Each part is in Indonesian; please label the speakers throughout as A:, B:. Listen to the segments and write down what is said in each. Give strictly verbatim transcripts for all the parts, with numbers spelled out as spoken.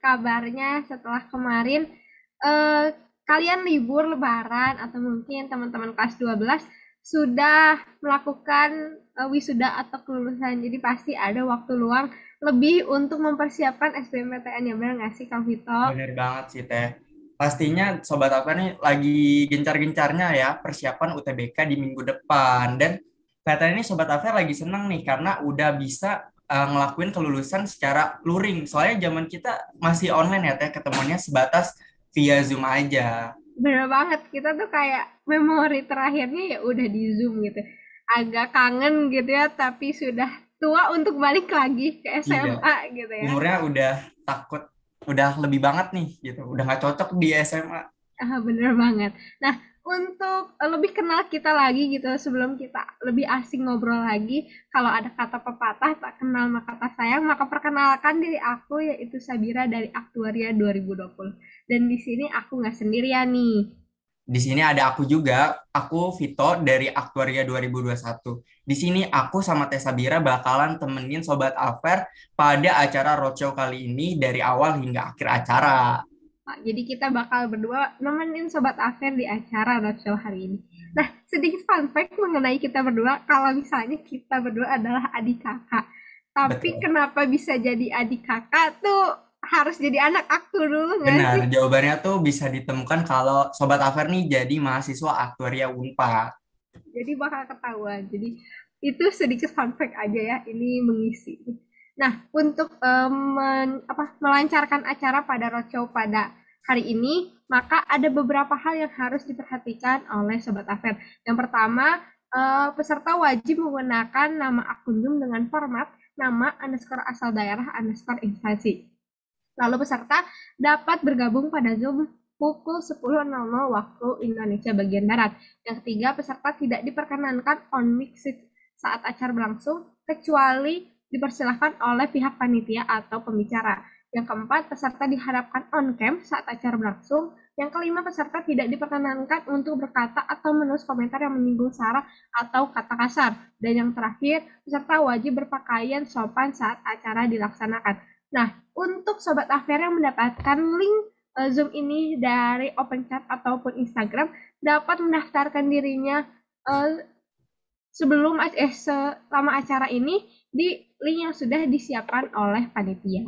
A: kabarnya setelah kemarin eh, kalian libur lebaran atau mungkin teman-teman kelas dua belas sudah melakukan eh, wisuda atau kelulusan. Jadi pasti ada waktu luang lebih untuk mempersiapkan S B M P T N, ya benar nggak sih Kang Vito?
B: Bener banget sih Teh. Pastinya Sobat Apa nih lagi gencar-gencarnya ya persiapan U T B K di minggu depan. Dan katanya ini Sobat Affair lagi seneng nih karena udah bisa uh, ngelakuin kelulusan secara luring. Soalnya zaman kita masih online ya Teh, ketemunya sebatas via Zoom aja.
A: Bener banget, kita tuh kayak memori terakhirnya ya udah di Zoom gitu. Agak kangen gitu ya, tapi sudah tua untuk balik lagi ke
B: Iya,
A: S M A gitu ya.
B: umurnya udah takut, udah lebih banget nih gitu. Udah nggak cocok di S M A.
A: Ah, bener banget. Nah, untuk eh, lebih kenal kita lagi gitu, sebelum kita lebih asing ngobrol lagi, kalau ada kata pepatah, tak kenal maka tak sayang, maka perkenalkan diri aku, yaitu Sabira dari Aktuaria dua ribu dua puluh. Dan di sini aku nggak sendirian nih.
B: Di sini ada aku juga, aku Vito dari Aktuaria dua ribu dua puluh satu. Di sini aku sama Tessa Bira bakalan temenin Sobat Afer pada acara roadshow kali ini dari awal hingga akhir acara.
A: Nah, jadi kita bakal berdua nemenin Sobat Afer di acara roadshow hari ini. Nah, sedikit fun fact mengenai kita berdua, kalau misalnya kita berdua adalah adik kakak. Tapi
B: Betul.
A: kenapa bisa jadi adik kakak tuh harus jadi anak aktor dulu nggak
B: Benar,
A: sih?
B: jawabannya tuh bisa ditemukan kalau Sobat Afer nih jadi mahasiswa Aktuaria Unpad.
A: Jadi bakal ketahuan. Jadi itu sedikit fun fact aja ya, ini mengisi. Nah, untuk um, men- apa, melancarkan acara pada roadshow pada hari ini, maka ada beberapa hal yang harus diperhatikan oleh Sobat Afer. Yang pertama, eh, peserta wajib menggunakan nama akun Zoom dengan format nama underscore asal daerah underscore instansi. Lalu peserta dapat bergabung pada Zoom pukul sepuluh waktu Indonesia bagian Barat. Yang ketiga, peserta tidak diperkenankan on mic saat acara berlangsung, kecuali dipersilahkan oleh pihak panitia atau pembicara. Yang keempat, peserta diharapkan on cam saat acara berlangsung. Yang kelima, peserta tidak diperkenankan untuk berkata atau menulis komentar yang menyinggung sara atau kata kasar. Dan yang terakhir, peserta wajib berpakaian sopan saat acara dilaksanakan. Nah, untuk Sobat Affair yang mendapatkan link uh, Zoom ini dari OpenChat ataupun Instagram, dapat mendaftarkan dirinya uh, sebelum eh selama acara ini di link yang sudah disiapkan oleh panitia.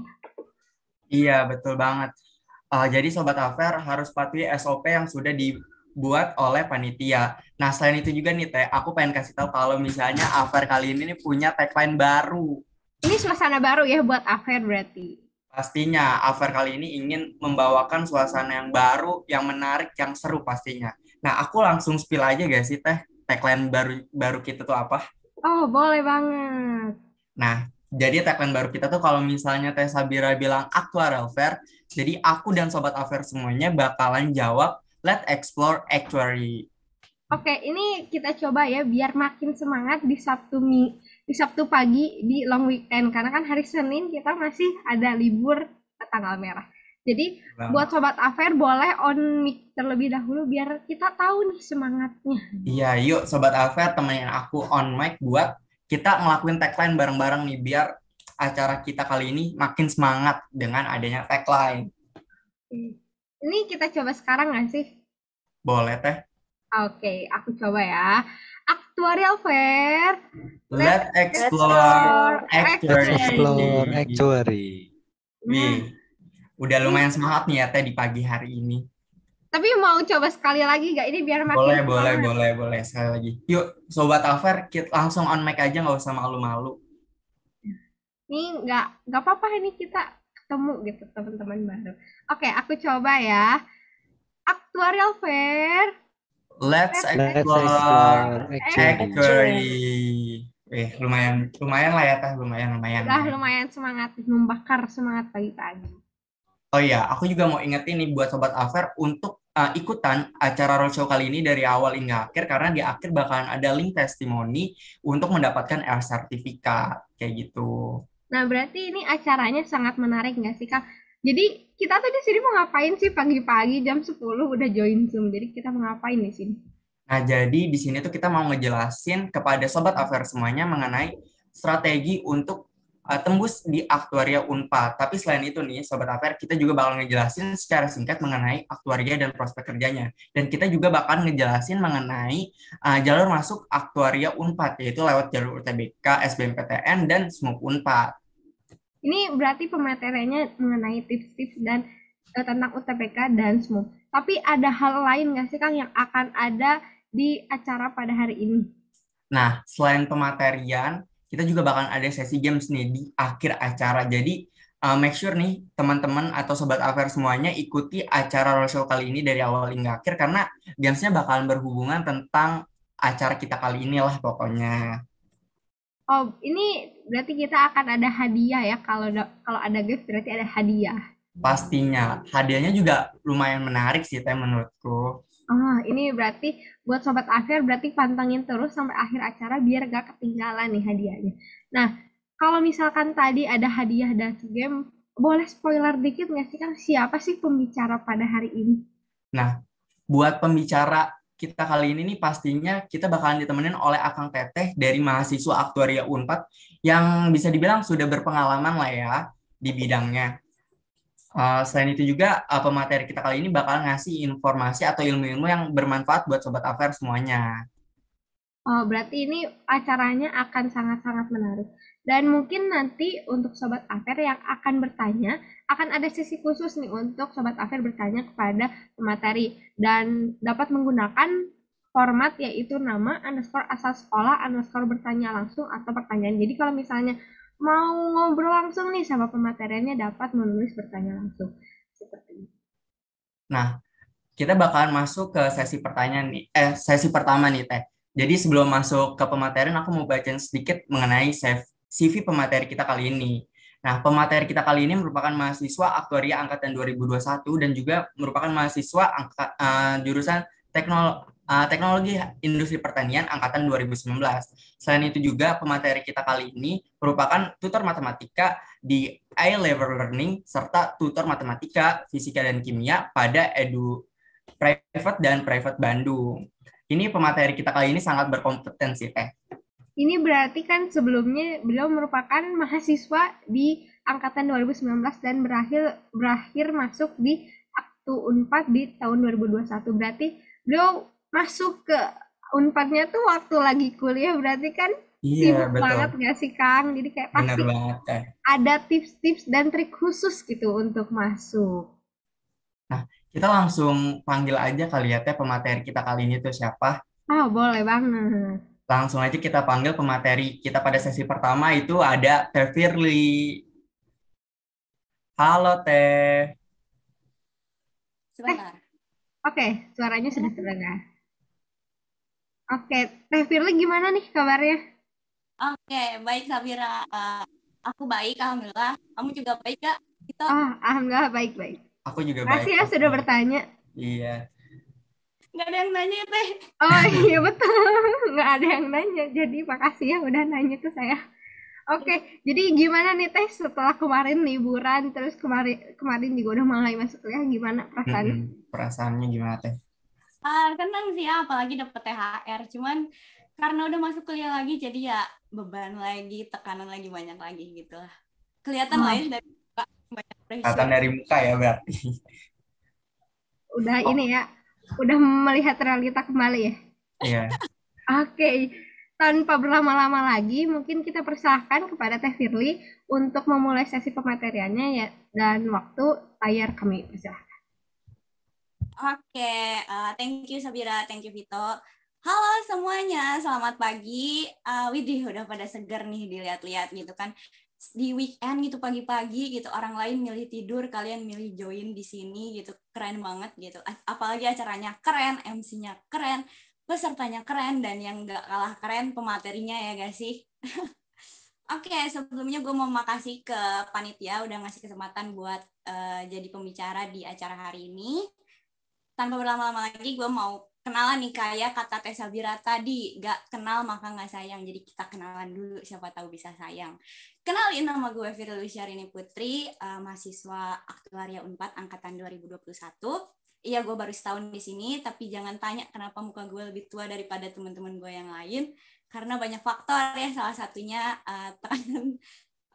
B: Iya, betul banget. Uh, jadi Sobat Afer harus patuhi S O P yang sudah dibuat oleh panitia. Nah, selain itu juga nih Teh, aku pengen kasih tahu kalau misalnya Afer kali ini nih punya tagline baru.
A: Ini suasana baru ya buat Affair berarti.
B: Pastinya, Afer kali ini ingin membawakan suasana yang baru, yang menarik, yang seru pastinya. Nah, aku langsung spill aja gak sih Teh, tagline baru baru kita tuh apa?
A: Oh, boleh banget.
B: Nah, jadi tagline baru kita tuh kalau misalnya Teh Sabira bilang Actuarial Fair, jadi aku dan Sobat Afer semuanya bakalan jawab Let's Explore Actuary.
A: Oke, ini kita coba ya biar makin semangat di Sabtu mi di Sabtu pagi di long weekend karena kan hari Senin kita masih ada libur tanggal merah. Jadi buat
B: Bang.
A: sobat Afer boleh on mic terlebih dahulu biar kita tahu nih semangatnya.
B: Iya, yuk Sobat Afer temenin aku on mic buat kita ngelakuin tagline bareng-bareng nih biar acara kita kali ini makin semangat dengan adanya tagline.
A: Ini kita coba sekarang nggak sih?
B: Boleh Teh?
A: Oke, aku coba ya. Actuarial Fair, let's
B: Let's
C: Let's
B: explore
A: explore
C: go. Let's explore
B: actuary.
C: actuary.
A: Nah,
B: Wih, udah
A: ini
B: lumayan semangat nih ya Teh di pagi hari ini.
A: tapi mau coba sekali lagi nggak ini biar makin
B: Boleh, boleh,
A: semangat.
B: boleh, boleh. Sekali lagi. Yuk, Sobat Afer, kita langsung on mic aja, nggak usah malu-malu.
A: Nih nggak nggak apa-apa ini kita ketemu gitu teman-teman baru. Oke, aku coba ya. Actuarial Fair.
B: Let's
A: Let's
C: Let's
B: explore
C: explore
A: explore
C: actuary.
B: actuary.
A: actuary.
B: Eh, lumayan, lumayan lah ya, Teh. Lumayan, lumayan,
A: Udah
B: lumayan.
A: lumayan semangat, membakar semangat pagi-pagi.
B: Oh iya, aku juga mau ingetin nih buat Sobat Afer untuk uh, ikutan acara roadshow kali ini dari awal hingga akhir, karena di akhir bakalan ada link testimoni untuk mendapatkan e-sertifikat, kayak gitu.
A: Nah, berarti ini acaranya sangat menarik nggak sih, Kak? Jadi kita tuh di sini mau ngapain sih pagi-pagi jam sepuluh udah join Zoom. Jadi kita mau ngapain di sini?
B: Nah, jadi di sini tuh kita mau ngejelasin kepada Sobat Afer semuanya mengenai strategi untuk uh, tembus di aktuaria Unpad. Tapi selain itu nih, Sobat Afer, kita juga bakal ngejelasin secara singkat mengenai aktuaria dan prospek kerjanya. Dan kita juga bakal ngejelasin mengenai uh, jalur masuk aktuaria Unpad, yaitu lewat jalur U T B K, S B M P T N, dan SMUP Unpad.
A: Ini berarti pemateriannya mengenai tips-tips dan uh, tentang U T B K dan SMUP. Tapi ada hal lain nggak sih Kang yang akan ada di acara pada hari ini?
B: Nah, selain pematerian, kita juga bakal ada sesi games nih di akhir acara. Jadi, uh, make sure nih teman-teman atau Sobat Afer semuanya ikuti acara roadshow kali ini dari awal hingga akhir karena gamesnya bakalan berhubungan tentang acara kita kali ini lah pokoknya.
A: Oh, ini berarti kita akan ada hadiah ya. Kalau kalau ada games berarti ada hadiah.
B: Pastinya. Hadiahnya juga lumayan menarik sih, Teh, menurutku.
A: Ah, ini berarti buat Sobat Afer berarti pantengin terus sampai akhir acara biar gak ketinggalan nih hadiahnya. Nah, kalau misalkan tadi ada hadiah dan game, boleh spoiler dikit nggak sih Kang? Siapa sih pembicara pada hari ini?
B: Nah, buat pembicara kita kali ini nih pastinya kita bakalan ditemenin oleh Akang Teteh dari mahasiswa Aktuaria Unpad yang bisa dibilang sudah berpengalaman lah ya di bidangnya. Uh, selain itu juga uh, pemateri kita kali ini bakal ngasih informasi atau ilmu-ilmu yang bermanfaat buat Sobat Afer semuanya.
A: Oh, berarti ini acaranya akan sangat-sangat menarik. Dan mungkin nanti untuk Sobat Afer yang akan bertanya, akan ada sesi khusus nih untuk Sobat Afer bertanya kepada pemateri. Dan dapat menggunakan format yaitu nama, underscore asal sekolah, underscore bertanya langsung atau pertanyaan. Jadi kalau misalnya mau ngobrol langsung nih sama pemateriannya dapat menulis bertanya langsung. Seperti ini.
B: Nah, kita bakalan masuk ke sesi pertanyaan nih, eh sesi pertama nih Teh. Jadi sebelum masuk ke pematerian aku mau bacain sedikit mengenai C V pemateri kita kali ini. Nah, pemateri kita kali ini merupakan mahasiswa Aktuaria angkatan dua ribu dua puluh satu dan juga merupakan mahasiswa angka, uh, jurusan teknol, uh, teknologi industri pertanian angkatan dua ribu sembilan belas. Selain itu juga pemateri kita kali ini merupakan tutor matematika di I-Level Learning serta tutor matematika, fisika dan kimia pada Edu Private dan Private Bandung. Ini pemateri kita kali ini sangat berkompetensi, Teh.
A: Ini berarti kan sebelumnya beliau merupakan mahasiswa di angkatan dua ribu sembilan belas dan berakhir berakhir masuk di Aktu Unpad di tahun dua ribu dua puluh satu. Berarti beliau masuk ke Unpadnya tuh waktu lagi kuliah, berarti kan
B: iya,
A: sibuk
B: betul
A: banget gak sih Kang? Jadi kayak pasti
B: Benar banget, Teh.
A: ada tips-tips dan trik khusus gitu untuk masuk.
B: Nah, kita langsung panggil aja kali ya Teh pemateri kita kali ini tuh siapa?
A: Oh, boleh banget.
B: Langsung aja kita panggil pemateri kita pada sesi pertama itu ada Teh Firly. Halo Teh.
A: Eh,
D: Sebentar.
A: Oke, suaranya sudah terdengar. Oke, Teh Firly gimana nih kabarnya?
D: Oke, baik Sabira. Eh, aku baik, alhamdulillah. Kamu juga baik gak? Kita
A: Oh, alhamdulillah baik-baik.
B: Aku juga
A: Makasih
B: baik.
A: ya
B: Teh.
A: sudah bertanya.
B: Iya.
D: nggak ada yang nanya Teh.
A: Oh iya betul, nggak ada yang nanya. Jadi makasih ya udah nanya ke saya. Oke, jadi gimana nih Teh setelah kemarin liburan, terus kemarin kemarin juga udah mulai masuk kuliah, gimana perasaannya?
B: Mm-mm. Perasaannya gimana Teh?
D: Ah, senang sih ya, apalagi dapet T H R. Cuman karena udah masuk kuliah lagi, jadi ya beban lagi, tekanan lagi banyak lagi gitu lah. Kelihatan lah
A: Oh,
D: ya dari muka, banyak
B: Kelihatan
D: pressure.
B: dari muka ya berarti.
A: udah
B: Oh,
A: ini ya, udah melihat realita kembali ya.
B: iya.
A: Oke, tanpa berlama-lama lagi, mungkin kita persilahkan kepada Teh Firly untuk memulai sesi pemateriannya ya, dan waktu layar kami persilahkan.
D: Oke, uh, thank you Sabira, thank you Vito. Halo semuanya, selamat pagi. Uh, widih, udah pada seger nih dilihat-lihat gitu kan. Di weekend gitu pagi-pagi gitu, orang lain milih tidur, kalian milih join di sini gitu. Keren banget gitu. Apalagi acaranya keren, M C-nya keren, pesertanya keren, dan yang gak kalah keren pematerinya ya gak sih? Oke, okay, sebelumnya gue mau makasih ke panitia udah ngasih kesempatan buat uh, jadi pembicara di acara hari ini. Tanpa berlama-lama lagi, gue mau kenalan nih kayak kata Teh Sabira tadi, gak kenal maka gak sayang. Jadi kita kenalan dulu, siapa tahu bisa sayang. Kenalin, nama gue Firly Syahrini Putri, uh, mahasiswa Aktuaria Unpad angkatan dua ribu dua puluh satu. Iya, gue baru setahun di sini, tapi jangan tanya kenapa muka gue lebih tua daripada teman-teman gue yang lain, karena banyak faktor ya, salah satunya uh, tekanan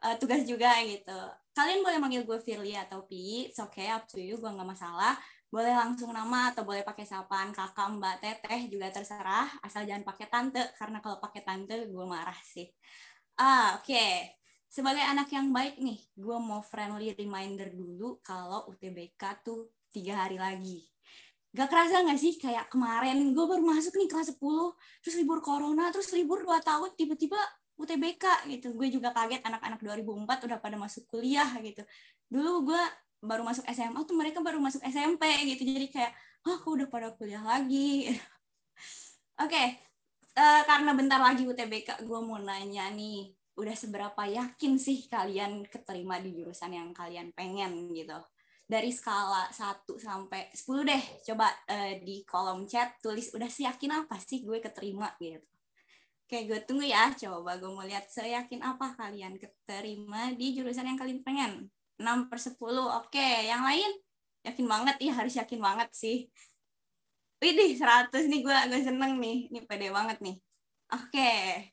D: uh, tugas juga gitu. Kalian boleh manggil gue Firly atau Pi, it's okay, up to you, gue nggak masalah. Boleh langsung nama atau boleh pakai sapaan kakak, mbak, teteh juga terserah, asal jangan pakai tante, karena kalau pakai tante gue marah sih. Ah, oke. Okay. Sebagai anak yang baik nih, gue mau friendly reminder dulu kalau U T B K tuh tiga hari lagi. Gak kerasa gak sih kayak kemarin gue baru masuk nih kelas sepuluh, terus libur corona, terus libur dua tahun, tiba-tiba U T B K gitu. Gue juga kaget anak-anak dua ribu empat udah pada masuk kuliah gitu. Dulu gue baru masuk S M A tuh mereka baru masuk S M P gitu. Jadi kayak, oh aku udah pada kuliah lagi. Oke, okay. uh, karena bentar lagi U T B K, gue mau nanya nih, udah seberapa yakin sih kalian keterima di jurusan yang kalian pengen gitu? Dari skala satu sampai sepuluh deh, coba uh, di kolom chat tulis udah seyakin apa sih gue keterima gitu. Oke, gue tunggu ya, coba gue mau lihat seyakin apa kalian keterima di jurusan yang kalian pengen. enam per sepuluh, oke. Yang lain, yakin banget, ya harus yakin banget sih. Widih, seratus nih gue agak seneng nih, ini pede banget nih. Oke.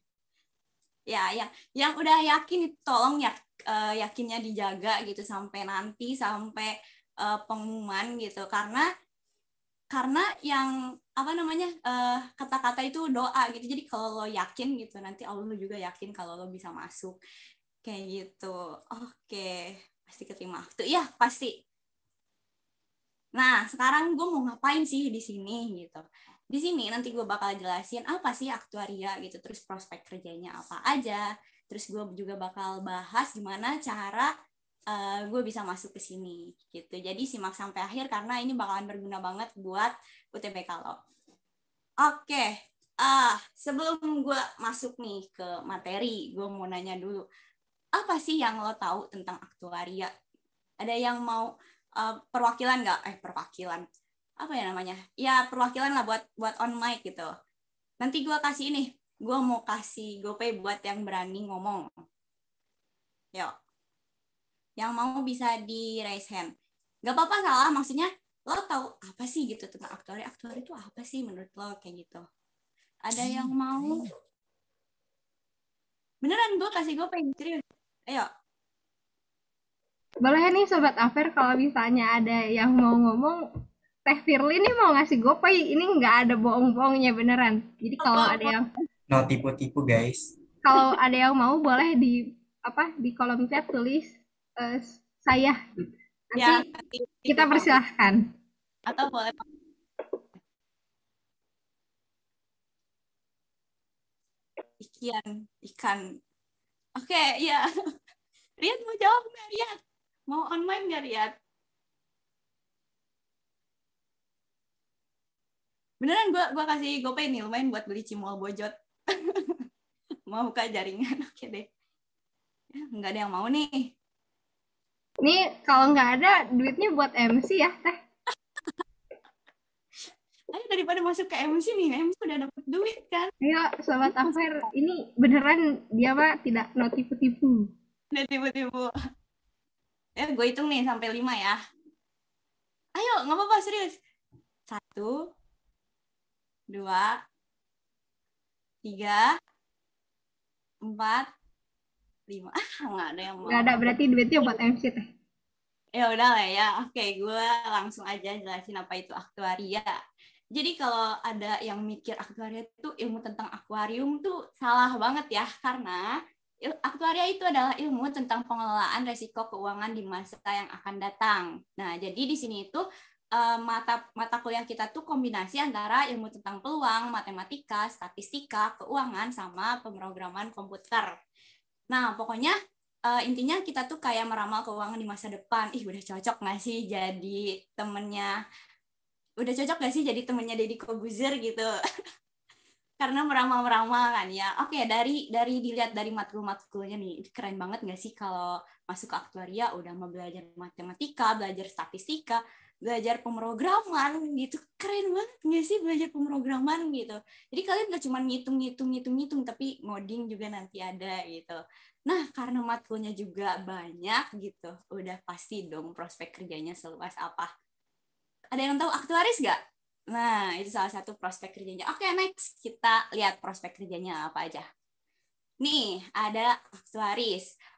D: Ya, yang yang udah yakin tolong ya uh, yakinnya dijaga gitu sampai nanti sampai uh, pengumuman gitu karena karena yang apa namanya uh, kata-kata itu doa gitu. Jadi kalau lo yakin gitu nanti Allah juga yakin kalau lo bisa masuk kayak gitu. Oke, pasti keterima. Tuh ya, pasti. Nah, sekarang gue mau ngapain sih di sini gitu. Di sini nanti gue bakal jelasin apa sih aktuaria gitu, terus prospek kerjanya apa aja, terus gue juga bakal bahas gimana cara uh, gue bisa masuk ke sini gitu. Jadi simak sampai akhir karena ini bakalan berguna banget buat U T B K lo. Oke, ah sebelum gue masuk nih ke materi, gue mau nanya dulu, apa sih yang lo tahu tentang aktuaria? Ada yang mau uh, perwakilan nggak? Eh perwakilan. Apa ya namanya? Ya perwakilan lah buat buat on mic gitu. Nanti gue kasih ini, gue mau kasih GoPay buat yang berani ngomong. Yuk. Yang mau bisa di raise hand. Gak apa-apa salah, maksudnya lo tahu apa sih gitu tentang aktuaria? Aktuaria itu apa sih menurut lo kayak gitu? Ada yang mau? Beneran gue kasih GoPay, serius. Ayo.
A: Boleh nih Sobat Afer kalau misalnya ada yang mau ngomong, Teh Firly nih mau ngasih GoPay, ini nggak ada bohong-bohongnya beneran. Jadi kalau ada yang
B: no tipu-tipu guys.
A: Kalau ada yang mau boleh di apa di kolom chat tulis uh, saya. Nanti, ya, nanti kita persilahkan.
D: Atau boleh ikan ikan. Oke, okay, ya. Riyad mau jawab nggak, Riyad? Mau online nggak, Riyad? Beneran gue gua kasih GoPay nih, lumayan buat beli cimol bojot. Mau buka jaringan, oke deh. Ya, nggak ada yang mau nih.
A: Nih, kalau nggak ada, duitnya buat M C ya, Teh.
D: Ayo daripada masuk ke M C nih, M C udah dapet duit kan.
A: Ayo, Sobat Afer, ini beneran dia mah tidak no tipu-tipu.
D: Udah tipu-tipu. Ya, gue hitung nih sampai lima ya. Ayo, nggak apa-apa, serius. Satu, dua, tiga, empat, lima. Ah, nggak ada yang mau.
A: Nggak ada, berarti duitnya buat M C, Teh.
D: Ya udah lah ya. Oke, gue langsung aja jelasin apa itu aktuaria. Jadi kalau ada yang mikir aktuaria itu ilmu tentang akuarium tuh salah banget ya, karena aktuaria itu adalah ilmu tentang pengelolaan resiko keuangan di masa yang akan datang. Nah, jadi di sini itu mata mata kuliah kita tuh kombinasi antara ilmu tentang peluang, matematika, statistika, keuangan, sama pemrograman komputer. Nah, pokoknya uh, intinya kita tuh kayak meramal keuangan di masa depan. Ih, udah cocok nggak sih jadi temennya? Udah cocok nggak sih jadi temennya Deddy Corbuzier gitu? Karena meramal-meramal kan ya. Oke, dari dari dilihat dari matkul-matkulnya nih, keren banget nggak sih kalau masuk ke aktuaria udah mau belajar matematika, belajar statistika, belajar pemrograman gitu. Keren banget nggak sih belajar pemrograman gitu. Jadi kalian nggak cuma ngitung-ngitung-ngitung-ngitung, tapi ngoding juga nanti ada gitu. Nah, karena matkulnya juga banyak gitu, udah pasti dong prospek kerjanya seluas apa. Ada yang tahu aktuaris nggak? Nah, itu salah satu prospek kerjanya. Oke, next. Kita lihat prospek kerjanya apa aja. Nih, ada aktuaris.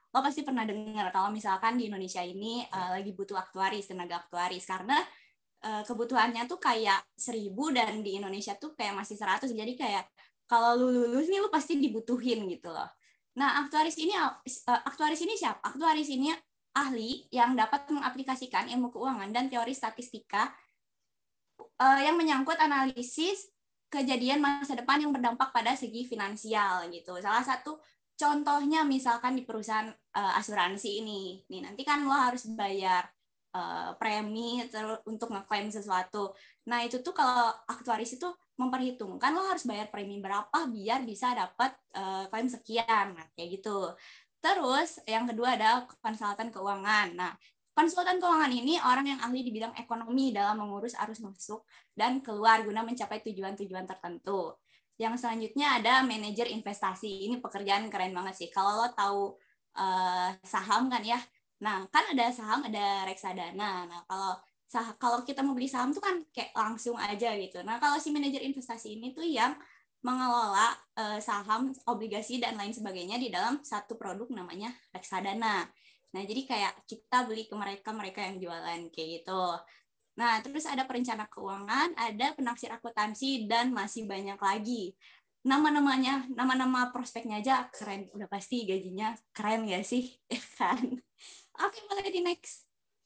D: lo pasti pernah dengar kalau misalkan di Indonesia ini uh, lagi butuh aktuaris, tenaga aktuaris, karena uh, kebutuhannya tuh kayak seribu dan di Indonesia tuh kayak masih seratus, jadi kayak kalau lu lulus nih lu pasti dibutuhin gitu loh. Nah, aktuaris ini uh, aktuaris ini siapa? Aktuaris ini ahli yang dapat mengaplikasikan ilmu keuangan dan teori statistika uh, yang menyangkut analisis kejadian masa depan yang berdampak pada segi finansial gitu. Salah satu contohnya misalkan di perusahaan uh, asuransi ini. Nih, nanti kan lo harus bayar uh, premi terus untuk ngeklaim sesuatu. Nah, itu tuh kalau aktuaris itu memperhitungkan lo harus bayar premi berapa biar bisa dapat uh, klaim sekian. Nah, kayak gitu. Terus yang kedua ada konsultan keuangan. Nah, konsultan keuangan ini orang yang ahli di bidang ekonomi dalam mengurus arus masuk dan keluar guna mencapai tujuan-tujuan tertentu. Yang selanjutnya ada manajer investasi. Ini pekerjaan keren banget sih. Kalau lo tahu uh, saham kan ya. Nah, kan ada saham, ada reksadana. Nah, kalau sah kalau kita mau beli saham tuh kan kayak langsung aja gitu. Nah, kalau si manajer investasi ini tuh yang mengelola uh, saham, obligasi, dan lain sebagainya di dalam satu produk namanya reksadana. Nah, jadi kayak kita beli ke mereka, mereka yang jualan, kayak gitu. Nah, terus ada perencana keuangan, ada penaksir akuntansi, dan masih banyak lagi. Nama-namanya, nama-nama prospeknya aja keren. Udah pasti gajinya keren ya sih? kan? Oke, boleh di next.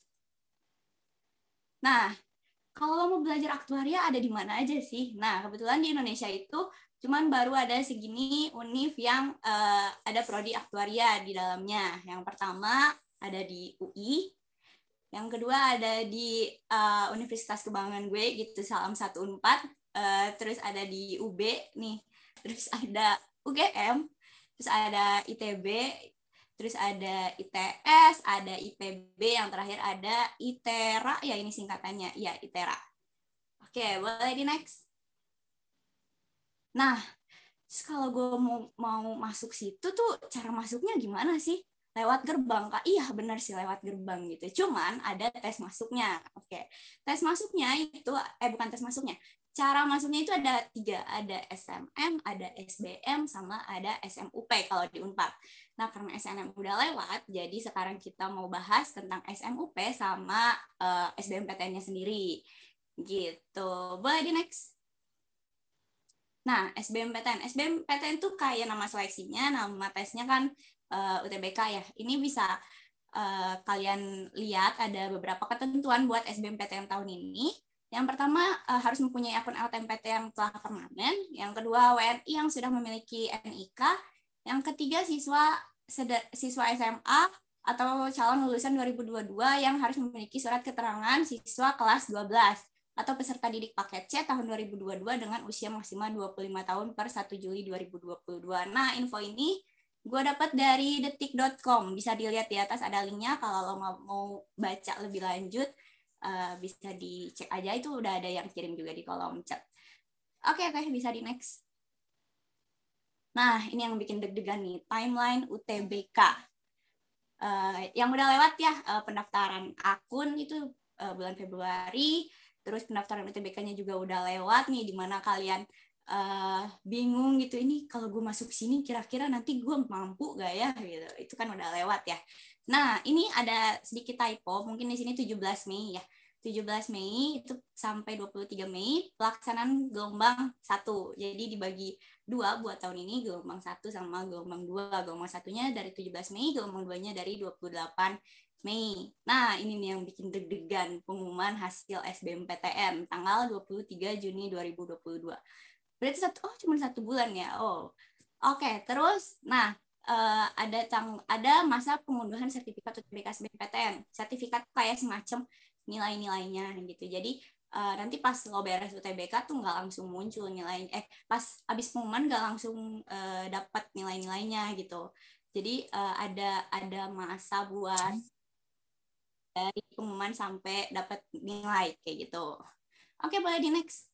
D: Nah, kalau lo mau belajar aktuaria ada di mana aja sih? Nah, kebetulan di Indonesia itu cuman baru ada segini univ yang uh, ada prodi aktuaria di dalamnya. Yang pertama ada di U I, yang kedua ada di uh, Universitas Kebanggaan gue gitu, Salam satu Unpad, uh, terus ada di U B nih, terus ada U G M, terus ada I T B, terus ada I T S, ada I P B, yang terakhir ada I T E R A, ya ini singkatannya, ya I T E R A. Oke, boleh di next. Nah, kalau gue mau, mau masuk situ tuh cara masuknya gimana sih? Lewat gerbang, Kak? Iya, benar sih lewat gerbang gitu. Cuman ada tes masuknya. Oke, tes masuknya itu, eh bukan tes masuknya. Cara masuknya itu ada tiga. Ada S M M, ada S B M, sama ada S M U P kalau di Unpad. Nah, karena S M M udah lewat, jadi sekarang kita mau bahas tentang S M U P sama uh, S B M P T N-nya sendiri. Gitu. Boleh di next. Nah, S B M P T N. S B M P T N tuh kayak nama seleksinya, nama tesnya kan uh, U T B K ya. Ini bisa uh, kalian lihat ada beberapa ketentuan buat S B M P T N tahun ini. Yang pertama uh, harus mempunyai akun L T M P T yang telah permanen. Yang kedua W N I yang sudah memiliki N I K. Yang ketiga siswa siswa S M A atau calon lulusan dua ribu dua puluh dua yang harus memiliki surat keterangan siswa kelas dua belas. Atau peserta didik paket C tahun dua ribu dua puluh dua dengan usia maksimal dua puluh lima tahun per satu Juli dua ribu dua puluh dua. Nah, info ini gue dapat dari detik dot com. Bisa dilihat di atas ada linknya. Kalau lo mau baca lebih lanjut, uh, bisa dicek aja. Itu udah ada yang kirim juga di kolom chat. Oke, oke, bisa di next. Nah, ini yang bikin deg-degan nih. Timeline U T B K. Uh, yang udah lewat ya, uh, pendaftaran akun itu uh, bulan Februari. Terus pendaftaran U T B K-nya juga udah lewat nih, di mana kalian uh, bingung gitu, ini kalau gue masuk sini kira-kira nanti gue mampu gak ya gitu. Itu kan udah lewat ya. Nah, ini ada sedikit typo, mungkin di sini tujuh belas Mei ya. tujuh belas Mei itu sampai dua puluh tiga Mei pelaksanaan gelombang satu. Jadi dibagi dua buat tahun ini, gelombang satu sama gelombang dua. Gelombang satunya dari tujuh belas Mei, gelombang dua-nya dari dua puluh delapan Mei. Nah, ini nih yang bikin deg-degan, pengumuman hasil S B M P T N tanggal dua puluh tiga Juni dua ribu dua puluh dua. Berarti satu, oh cuma satu bulan ya. Oh, oke. Okay, terus, nah uh, ada tang ada masa pengunduhan sertifikat U T B K S B M P T N. Sertifikat kayak semacam nilai-nilainya gitu. Jadi uh, nanti pas lo beres U T B K tuh nggak langsung muncul nilai. Eh, pas abis pengumuman nggak langsung uh, dapat nilai-nilainya gitu. Jadi uh, ada ada masa buat dari pengumuman sampai dapat nilai kayak gitu. Oke, boleh di next.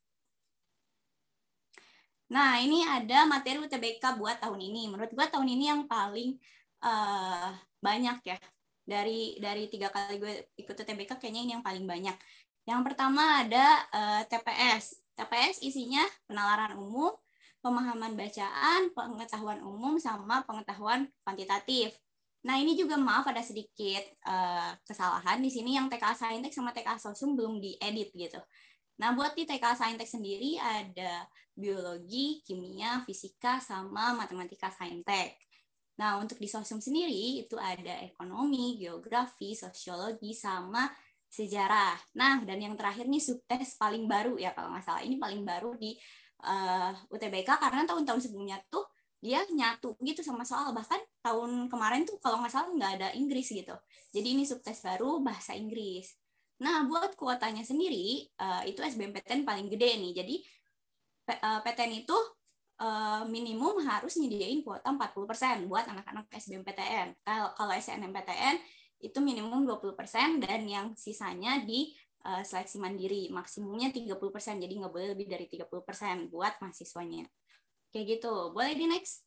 D: Nah, ini ada materi U T B K buat tahun ini. Menurut gue tahun ini yang paling uh, banyak ya. Dari dari tiga kali gue ikut U T B K kayaknya ini yang paling banyak. Yang pertama ada uh, T P S. T P S isinya penalaran umum, pemahaman bacaan, pengetahuan umum, sama pengetahuan kuantitatif. Nah, ini juga maaf ada sedikit uh, kesalahan di sini yang T K A Saintek sama T K A Sosum belum diedit gitu. Nah, buat di T K A Saintek sendiri ada biologi, kimia, fisika, sama matematika Saintek. Nah, untuk di Sosum sendiri itu ada ekonomi, geografi, sosiologi, sama sejarah. Nah, dan yang terakhir nih subtes paling baru ya kalau nggak salah. Ini paling baru di uh, U T B K karena tahun-tahun sebelumnya tuh dia nyatu gitu sama soal. Bahkan tahun kemarin tuh kalau nggak salah nggak ada Inggris gitu. Jadi ini subtes baru bahasa Inggris. Nah, buat kuotanya sendiri, uh, itu S B M P T N paling gede nih. Jadi uh, P T N itu uh, minimum harus nyediain kuota empat puluh persen buat anak-anak S B M P T N. Kalau kalau S N M P T N itu minimum dua puluh persen dan yang sisanya di uh, seleksi mandiri. Maksimumnya tiga puluh persen, jadi nggak boleh lebih dari tiga puluh persen buat mahasiswanya. Kayak gitu. Boleh di next?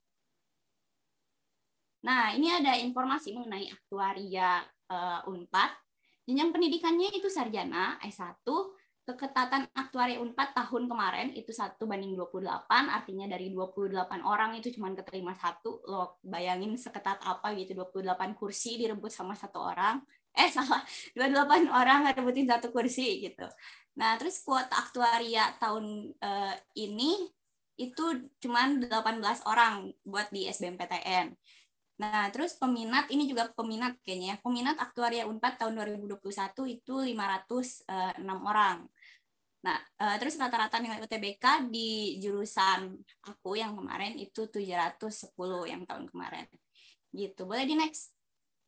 D: Nah, ini ada informasi mengenai aktuaria uh, Unpad. Jenjang pendidikannya itu sarjana, S satu. Keketatan aktuaria Unpad tahun kemarin itu satu banding dua puluh delapan, artinya dari dua puluh delapan orang itu cuma keterima satu. Lo bayangin seketat apa gitu, dua puluh delapan kursi direbut sama satu orang. Eh, salah, dua puluh delapan orang ngerebutin satu kursi gitu. Nah, terus kuota aktuaria tahun uh, ini itu cuma delapan belas orang buat di S B M P T N. Nah, terus peminat, ini juga peminat kayaknya ya. Peminat aktuaria Unpad tahun dua ribu dua puluh satu itu lima ratus enam orang. Nah, terus rata-rata nilai U T B K di jurusan aku yang kemarin itu tujuh ratus sepuluh yang tahun kemarin. Gitu. Boleh di next?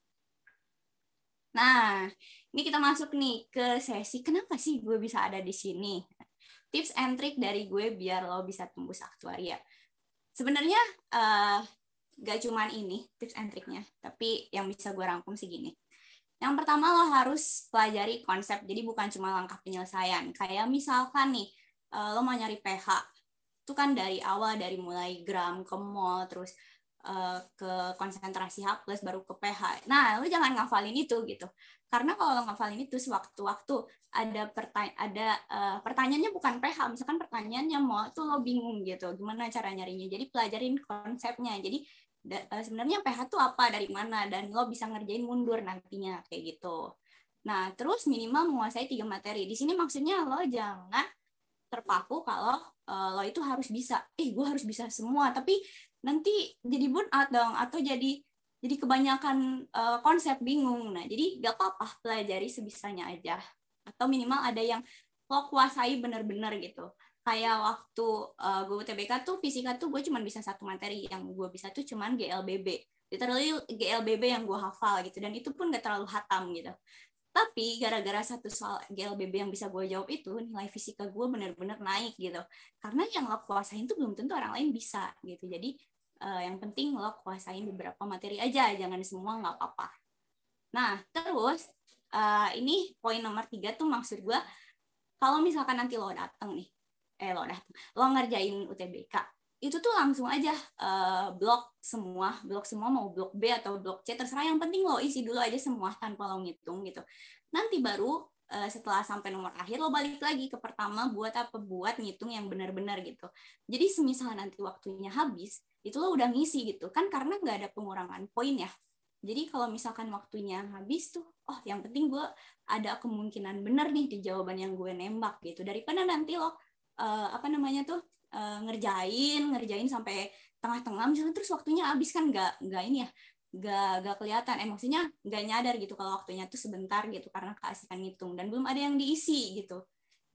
D: Nah, ini kita masuk nih ke sesi kenapa sih gue bisa ada di sini? Tips and trick dari gue biar lo bisa tembus aktuaria. Sebenarnya uh, gak cuman ini tips and triknya, tapi yang bisa gue rangkum sih gini. Yang pertama lo harus pelajari konsep, jadi bukan cuma langkah penyelesaian. Kayak misalkan nih, uh, lo mau nyari pH, itu kan dari awal, dari mulai gram ke mol, terus uh, ke konsentrasi H plus, baru ke pH. Nah, lo jangan ngafalin itu gitu. Karena kalau lo ngafalin itu sewaktu-waktu ada pertanya ada uh, pertanyaannya bukan pH, misalkan pertanyaannya mol, tuh lo bingung gitu. Gimana cara nyarinya? Jadi pelajarin konsepnya. Jadi da, uh, sebenarnya pH tuh apa, dari mana, dan lo bisa ngerjain mundur nantinya kayak gitu. Nah, terus minimal menguasai tiga materi. Di sini maksudnya lo jangan terpaku kalau uh, lo itu harus bisa. Eh, gue harus bisa semua, tapi nanti jadi burnout dong, atau jadi jadi kebanyakan uh, konsep bingung. Nah, jadi gak apa-apa, pelajari sebisanya aja. Atau minimal ada yang lo kuasai bener-bener gitu. Kayak waktu uh, gue U T B K tuh, fisika tuh gue cuma bisa satu materi. Yang gue bisa tuh cuma G L B B. Literally G L B B yang gue hafal gitu. Dan itu pun gak terlalu hatam gitu. Tapi gara-gara satu soal G L B B yang bisa gue jawab itu, nilai fisika gue bener-bener naik gitu. Karena yang lo kuasain tuh belum tentu orang lain bisa gitu. Jadi Uh, yang penting lo kuasain beberapa materi aja, jangan semua, nggak apa-apa. Nah, terus uh, ini poin nomor tiga tuh maksud gue, kalau misalkan nanti lo dateng nih, eh lo dateng, lo ngerjain U T B K, itu tuh langsung aja uh, blok semua, blok semua mau blok B atau blok C, terserah, yang penting lo isi dulu aja semua tanpa lo ngitung gitu. Nanti baru uh, setelah sampai nomor akhir lo balik lagi ke pertama buat apa? Buat ngitung yang benar-benar gitu. Jadi semisal nanti waktunya habis, itu lo udah ngisi gitu kan, karena nggak ada pengurangan poin ya. Jadi kalau misalkan waktunya habis tuh, oh yang penting gue ada kemungkinan bener nih di jawaban yang gue nembak gitu, daripada nanti lo uh, apa namanya tuh uh, ngerjain ngerjain sampai tengah-tengah misalnya, terus waktunya habis kan nggak nggak ini ya, nggak nggak kelihatan, eh maksudnya nggak nyadar gitu kalau waktunya tuh sebentar gitu karena keasikan ngitung dan belum ada yang diisi gitu.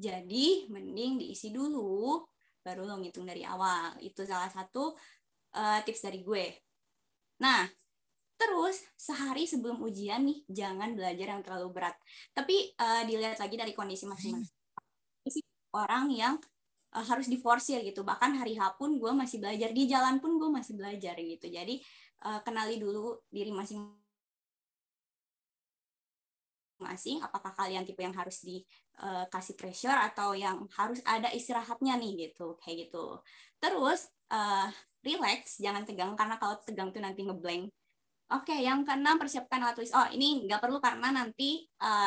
D: Jadi mending diisi dulu baru lo ngitung dari awal. Itu salah satu Uh, tips dari gue. Nah, terus sehari sebelum ujian nih, jangan belajar yang terlalu berat. Tapi uh, dilihat lagi dari kondisi masing-masing. Orang yang uh, harus diforsir gitu. Bahkan hari H pun gue masih belajar, di jalan pun gue masih belajar gitu. Jadi uh, kenali dulu diri masing-masing. Masing, apakah kalian tipe yang harus dikasih uh, pressure atau yang harus ada istirahatnya nih gitu, kayak gitu. Terus uh, relax, jangan tegang, karena kalau tegang tuh nanti ngeblank. Oke, yang keenam, persiapkan alat tulis. Oh, ini nggak perlu karena nanti uh,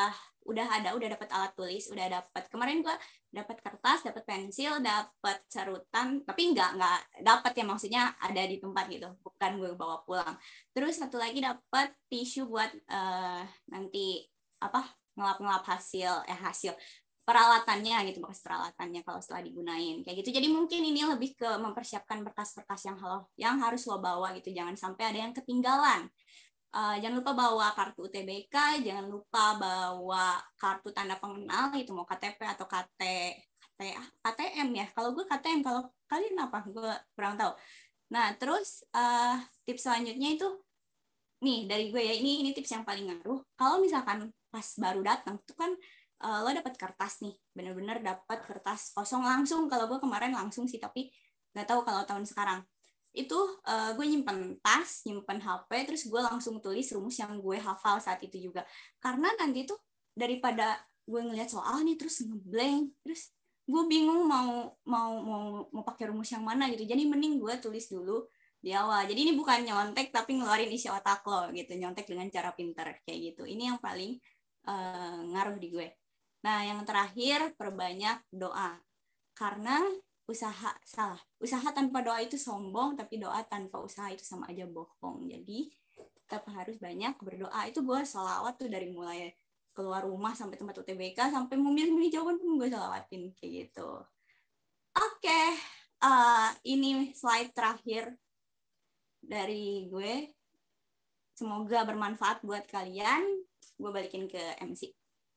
D: udah ada, udah dapat alat tulis, udah dapat. Kemarin gue dapat kertas, dapat pensil, dapat sarutan, tapi nggak nggak dapat ya, maksudnya ada di tempat gitu, bukan gue bawa pulang. Terus satu lagi dapat tisu buat uh, nanti apa ngelap-ngelap hasil eh hasil peralatannya gitu, bekas peralatannya kalau setelah digunain kayak gitu. Jadi mungkin ini lebih ke mempersiapkan berkas-berkas yang halo yang harus lo bawa gitu, jangan sampai ada yang ketinggalan. Uh, jangan lupa bawa kartu U T B K, jangan lupa bawa kartu tanda pengenal itu, mau K T P atau K T K T M ya. Kalau gue K T M, kalau kalian apa? Gue kurang tahu. Nah, terus uh, tips selanjutnya itu nih dari gue ya, ini ini tips yang paling ngaruh. Kalau misalkan pas baru datang itu kan uh, lo dapat kertas nih, bener-bener dapat kertas kosong langsung. Kalau gue kemarin langsung sih, tapi nggak tahu kalau tahun sekarang. Itu uh, gue nyimpen tas, nyimpen H P, terus gue langsung tulis rumus yang gue hafal saat itu juga. Karena nanti tuh daripada gue ngeliat soal nih terus ngeblank, terus gue bingung mau mau mau mau pakai rumus yang mana gitu. Jadi mending gue tulis dulu di awal. Jadi ini bukan nyontek tapi ngeluarin isi otak lo gitu, nyontek dengan cara pinter kayak gitu. Ini yang paling uh, ngaruh di gue. Nah, yang terakhir perbanyak doa. Karena usaha salah usaha tanpa doa itu sombong, tapi doa tanpa usaha itu sama aja bohong. Jadi tetap harus banyak berdoa. Itu gue sholawat tuh dari mulai keluar rumah sampai tempat U T B K, sampai mau milih-milih jawaban pun gue sholawatin kayak gitu. Oke, okay. uh, ini slide terakhir dari gue. Semoga bermanfaat buat kalian. Gue balikin ke M C.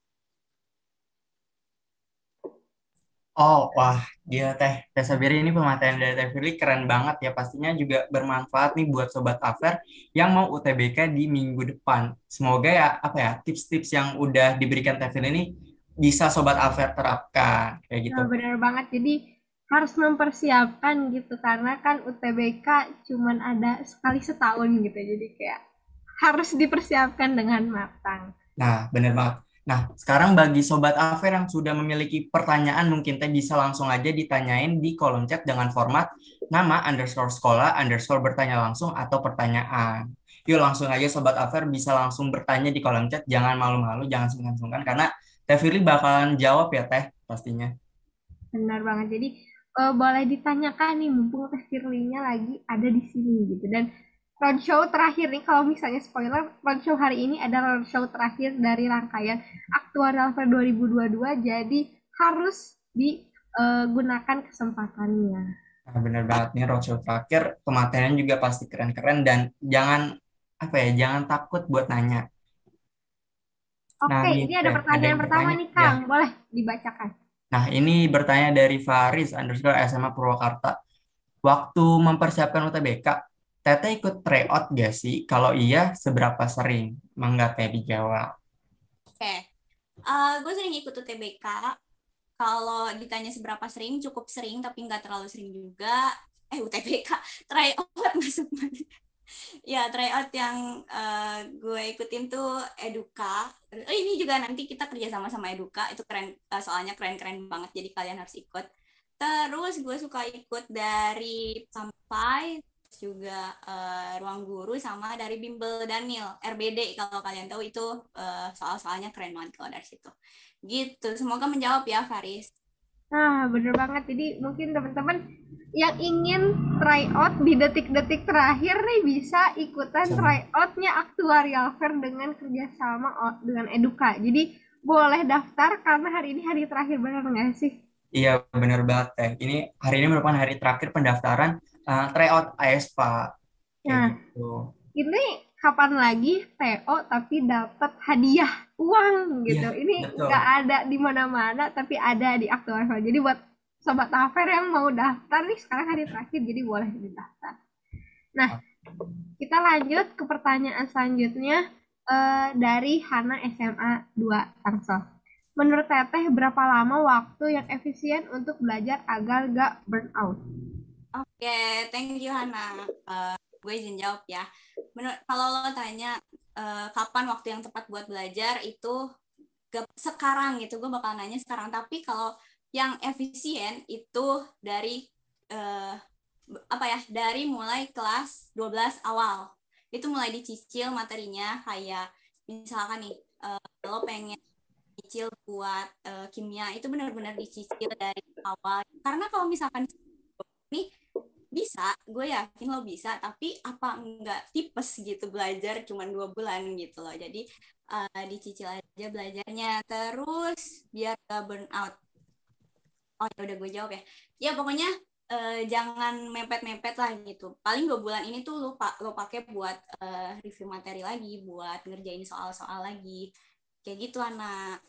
B: Oh, wah, gila Teh. Teh Sabira, ini pemateri dari Teh Firly keren banget ya. Pastinya juga bermanfaat nih buat Sobat Afer yang mau U T B K di minggu depan. Semoga ya, apa ya, tips-tips yang udah diberikan Teh Firly ini bisa Sobat Afer terapkan. Kayak gitu.
A: Nah, benar banget. Jadi harus mempersiapkan gitu. Karena kan U T B K cuman ada sekali setahun gitu. Jadi kayak harus dipersiapkan dengan matang.
B: Nah, bener banget. Nah, sekarang bagi Sobat Afer yang sudah memiliki pertanyaan, mungkin Teh bisa langsung aja ditanyain di kolom chat dengan format nama underscore sekolah underscore bertanya langsung atau pertanyaan. Yuk langsung aja Sobat Afer bisa langsung bertanya di kolom chat, jangan malu-malu, jangan sungkan-sungkan, karena Teh Firly bakalan jawab ya Teh, pastinya.
A: Benar banget. Jadi uh, boleh ditanyakan nih, mumpung Teh Firly-nya lagi ada di sini gitu. Dan roadshow terakhir nih, kalau misalnya spoiler, roadshow hari ini adalah roadshow terakhir dari rangkaian Aktuarial Fair dua ribu dua puluh dua, jadi harus digunakan kesempatannya.
B: Nah, bener banget nih roadshow terakhir, kematerian juga pasti keren-keren dan jangan apa ya, jangan takut buat nanya.
A: Oke,
B: Nah, nih,
A: ini ada
B: Teh,
A: pertanyaan
B: yang
A: pertama
B: bertanya,
A: nih
B: ya.
A: Kang, boleh dibacakan.
B: Nah, ini bertanya dari Faris underscore S M A Purwakarta. Waktu mempersiapkan U T B K, Teteh ikut tryout gak sih? Kalau iya, seberapa sering? Mangga Teh dijawab.
D: Oke, okay. uh, gue sering ikut U T B K. Kalau ditanya seberapa sering, cukup sering, tapi nggak terlalu sering juga. Eh, U T B K, tryout masuk mana? Ya, tryout yang uh, gue ikutin tuh Eduka. Oh, ini juga nanti kita kerja sama sama Eduka. Itu keren, uh, soalnya keren-keren banget. Jadi kalian harus ikut. Terus gue suka ikut dari Sampai, juga uh, Ruang Guru, sama dari Bimbel Daniel, R B D. Kalau kalian tahu itu uh, soal-soalnya keren banget kalau dari situ. Gitu. Semoga menjawab ya, Faris.
A: Nah, bener banget. Jadi mungkin teman-teman yang ingin tryout di detik-detik terakhir nih bisa ikutan tryoutnya Aktuarial Fair dengan kerjasama dengan Eduka. Jadi boleh daftar karena hari ini hari terakhir, bener nggak sih?
B: Iya, bener banget Teh. Ini hari ini merupakan hari terakhir pendaftaran uh, tryout A S P A. Kayak
A: Nah,
B: gitu.
A: Ini kapan lagi T O tapi dapat hadiah uang gitu.
B: Iya,
A: Ini
B: betul.
A: nggak ada di mana-mana tapi ada di Aktuarial Fair. Jadi buat Sobat Afer yang mau daftar nih, sekarang hari terakhir, jadi boleh didaftar. Nah, kita lanjut ke pertanyaan selanjutnya uh, dari Hana S M A dua Tangsel. Menurut Teteh, berapa lama waktu yang efisien untuk belajar agar gak burn out?
D: Oke, okay, thank you Hana. Uh, gue izin jawab ya. Menurut, kalau lo tanya uh, kapan waktu yang tepat buat belajar, itu gak, sekarang gitu, gue bakal nanya sekarang. Tapi kalau yang efisien itu dari uh, apa ya, dari mulai kelas dua belas awal. Itu mulai dicicil materinya, kayak misalkan nih uh, lo pengen cicil buat uh, kimia itu benar-benar dicicil dari awal. Karena kalau misalkan nih bisa, gue yakin lo bisa, tapi apa enggak tipes gitu belajar cuma dua bulan gitu loh. Jadi uh, dicicil aja belajarnya, terus biar gak burn out. Oh ya udah gue jawab ya. Ya pokoknya uh, jangan mepet-mepet lah gitu. Paling dua bulan ini tuh lo, lo pakai buat uh, review materi lagi, buat ngerjain soal-soal lagi. Kayak gitu anak.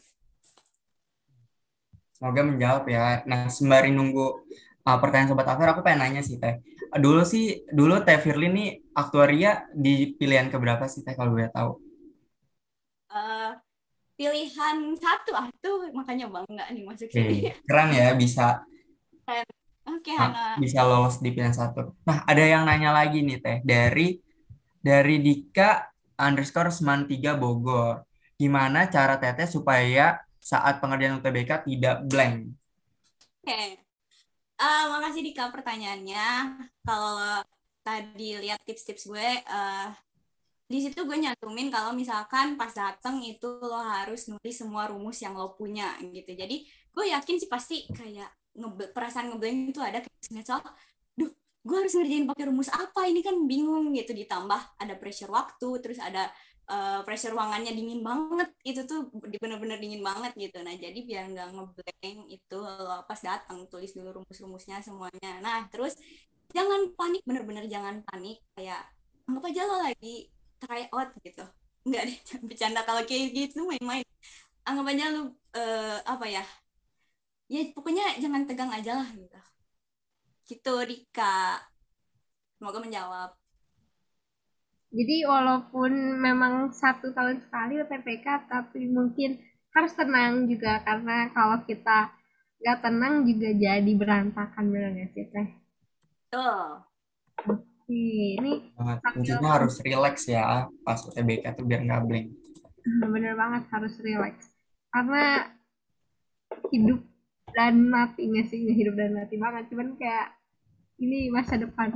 B: Semoga menjawab ya. Nah, sembari nunggu uh, pertanyaan Sobat Afer, aku pengen nanya sih, Teh. Dulu sih, dulu Teh Firly nih aktuaria di pilihan keberapa sih, Teh, kalau boleh tahu?
D: Uh, pilihan satu ah tuh makanya bangga nih masuk sini.
B: Oke, keren ya bisa
D: Oke,
B: uh,
D: Hana.
B: bisa lolos di pilihan satu. Nah, ada yang nanya lagi nih, Teh, dari dari Dika underscore seman tiga Bogor. Gimana cara Teteh supaya saat pengerjaan U T B K tidak blank?
D: Oke. Uh, makasih Dika pertanyaannya. Kalau tadi lihat tips-tips gue, uh, di situ gue nyantumin kalau misalkan pas dateng itu lo harus nulis semua rumus yang lo punya gitu. Jadi gue yakin sih pasti kayak nge perasaan ngeblank itu ada kayak soal, duh, gue harus ngerjain pakai rumus apa ini kan bingung gitu. Ditambah ada pressure waktu, terus ada uh, pressure ruangannya dingin banget itu tuh bener-bener dingin banget gitu. Nah jadi biar nggak ngeblank itu lo pas datang tulis dulu rumus-rumusnya semuanya. Nah terus jangan panik, bener-bener jangan panik, kayak anggap aja lo lagi try out gitu. Enggak deh, bercanda kalau kayak gitu main-main. Anggap aja lu uh, apa ya? Ya pokoknya jangan tegang aja lah gitu. Gitu Rika. Semoga menjawab.
A: Jadi walaupun memang satu tahun sekali U T B K, tapi mungkin harus tenang juga karena kalau kita nggak tenang juga jadi berantakan, benar nggak sih Teh?
D: Tuh.
A: Oke, ini
B: Banget.
A: sambil
B: Kuncinya harus relax ya pas U T B K tuh biar nggak blank.
A: bener banget harus relax karena hidup dan mati nggak sih, nggak hidup dan mati banget, cuman kayak ini masa depan.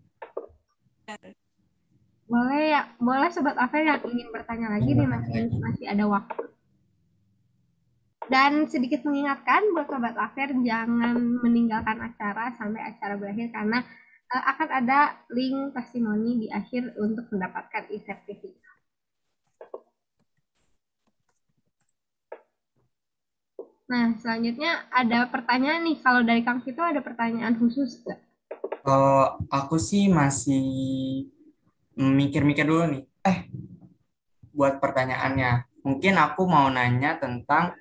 A: Boleh ya, boleh Sobat Avel yang ingin bertanya lagi
B: Ini
A: nih,
B: bertanya
A: masih
B: lagi.
A: masih ada waktu. Dan sedikit mengingatkan buat Sobat Afer jangan meninggalkan acara sampai acara berakhir karena uh, akan ada link testimoni di akhir untuk mendapatkan e-sertifikat. Nah, selanjutnya ada pertanyaan nih. Kalau dari Kang Vito ada pertanyaan khusus nggak?
B: Kalau aku sih masih mikir-mikir dulu nih. Eh, buat pertanyaannya. Mungkin aku mau nanya tentang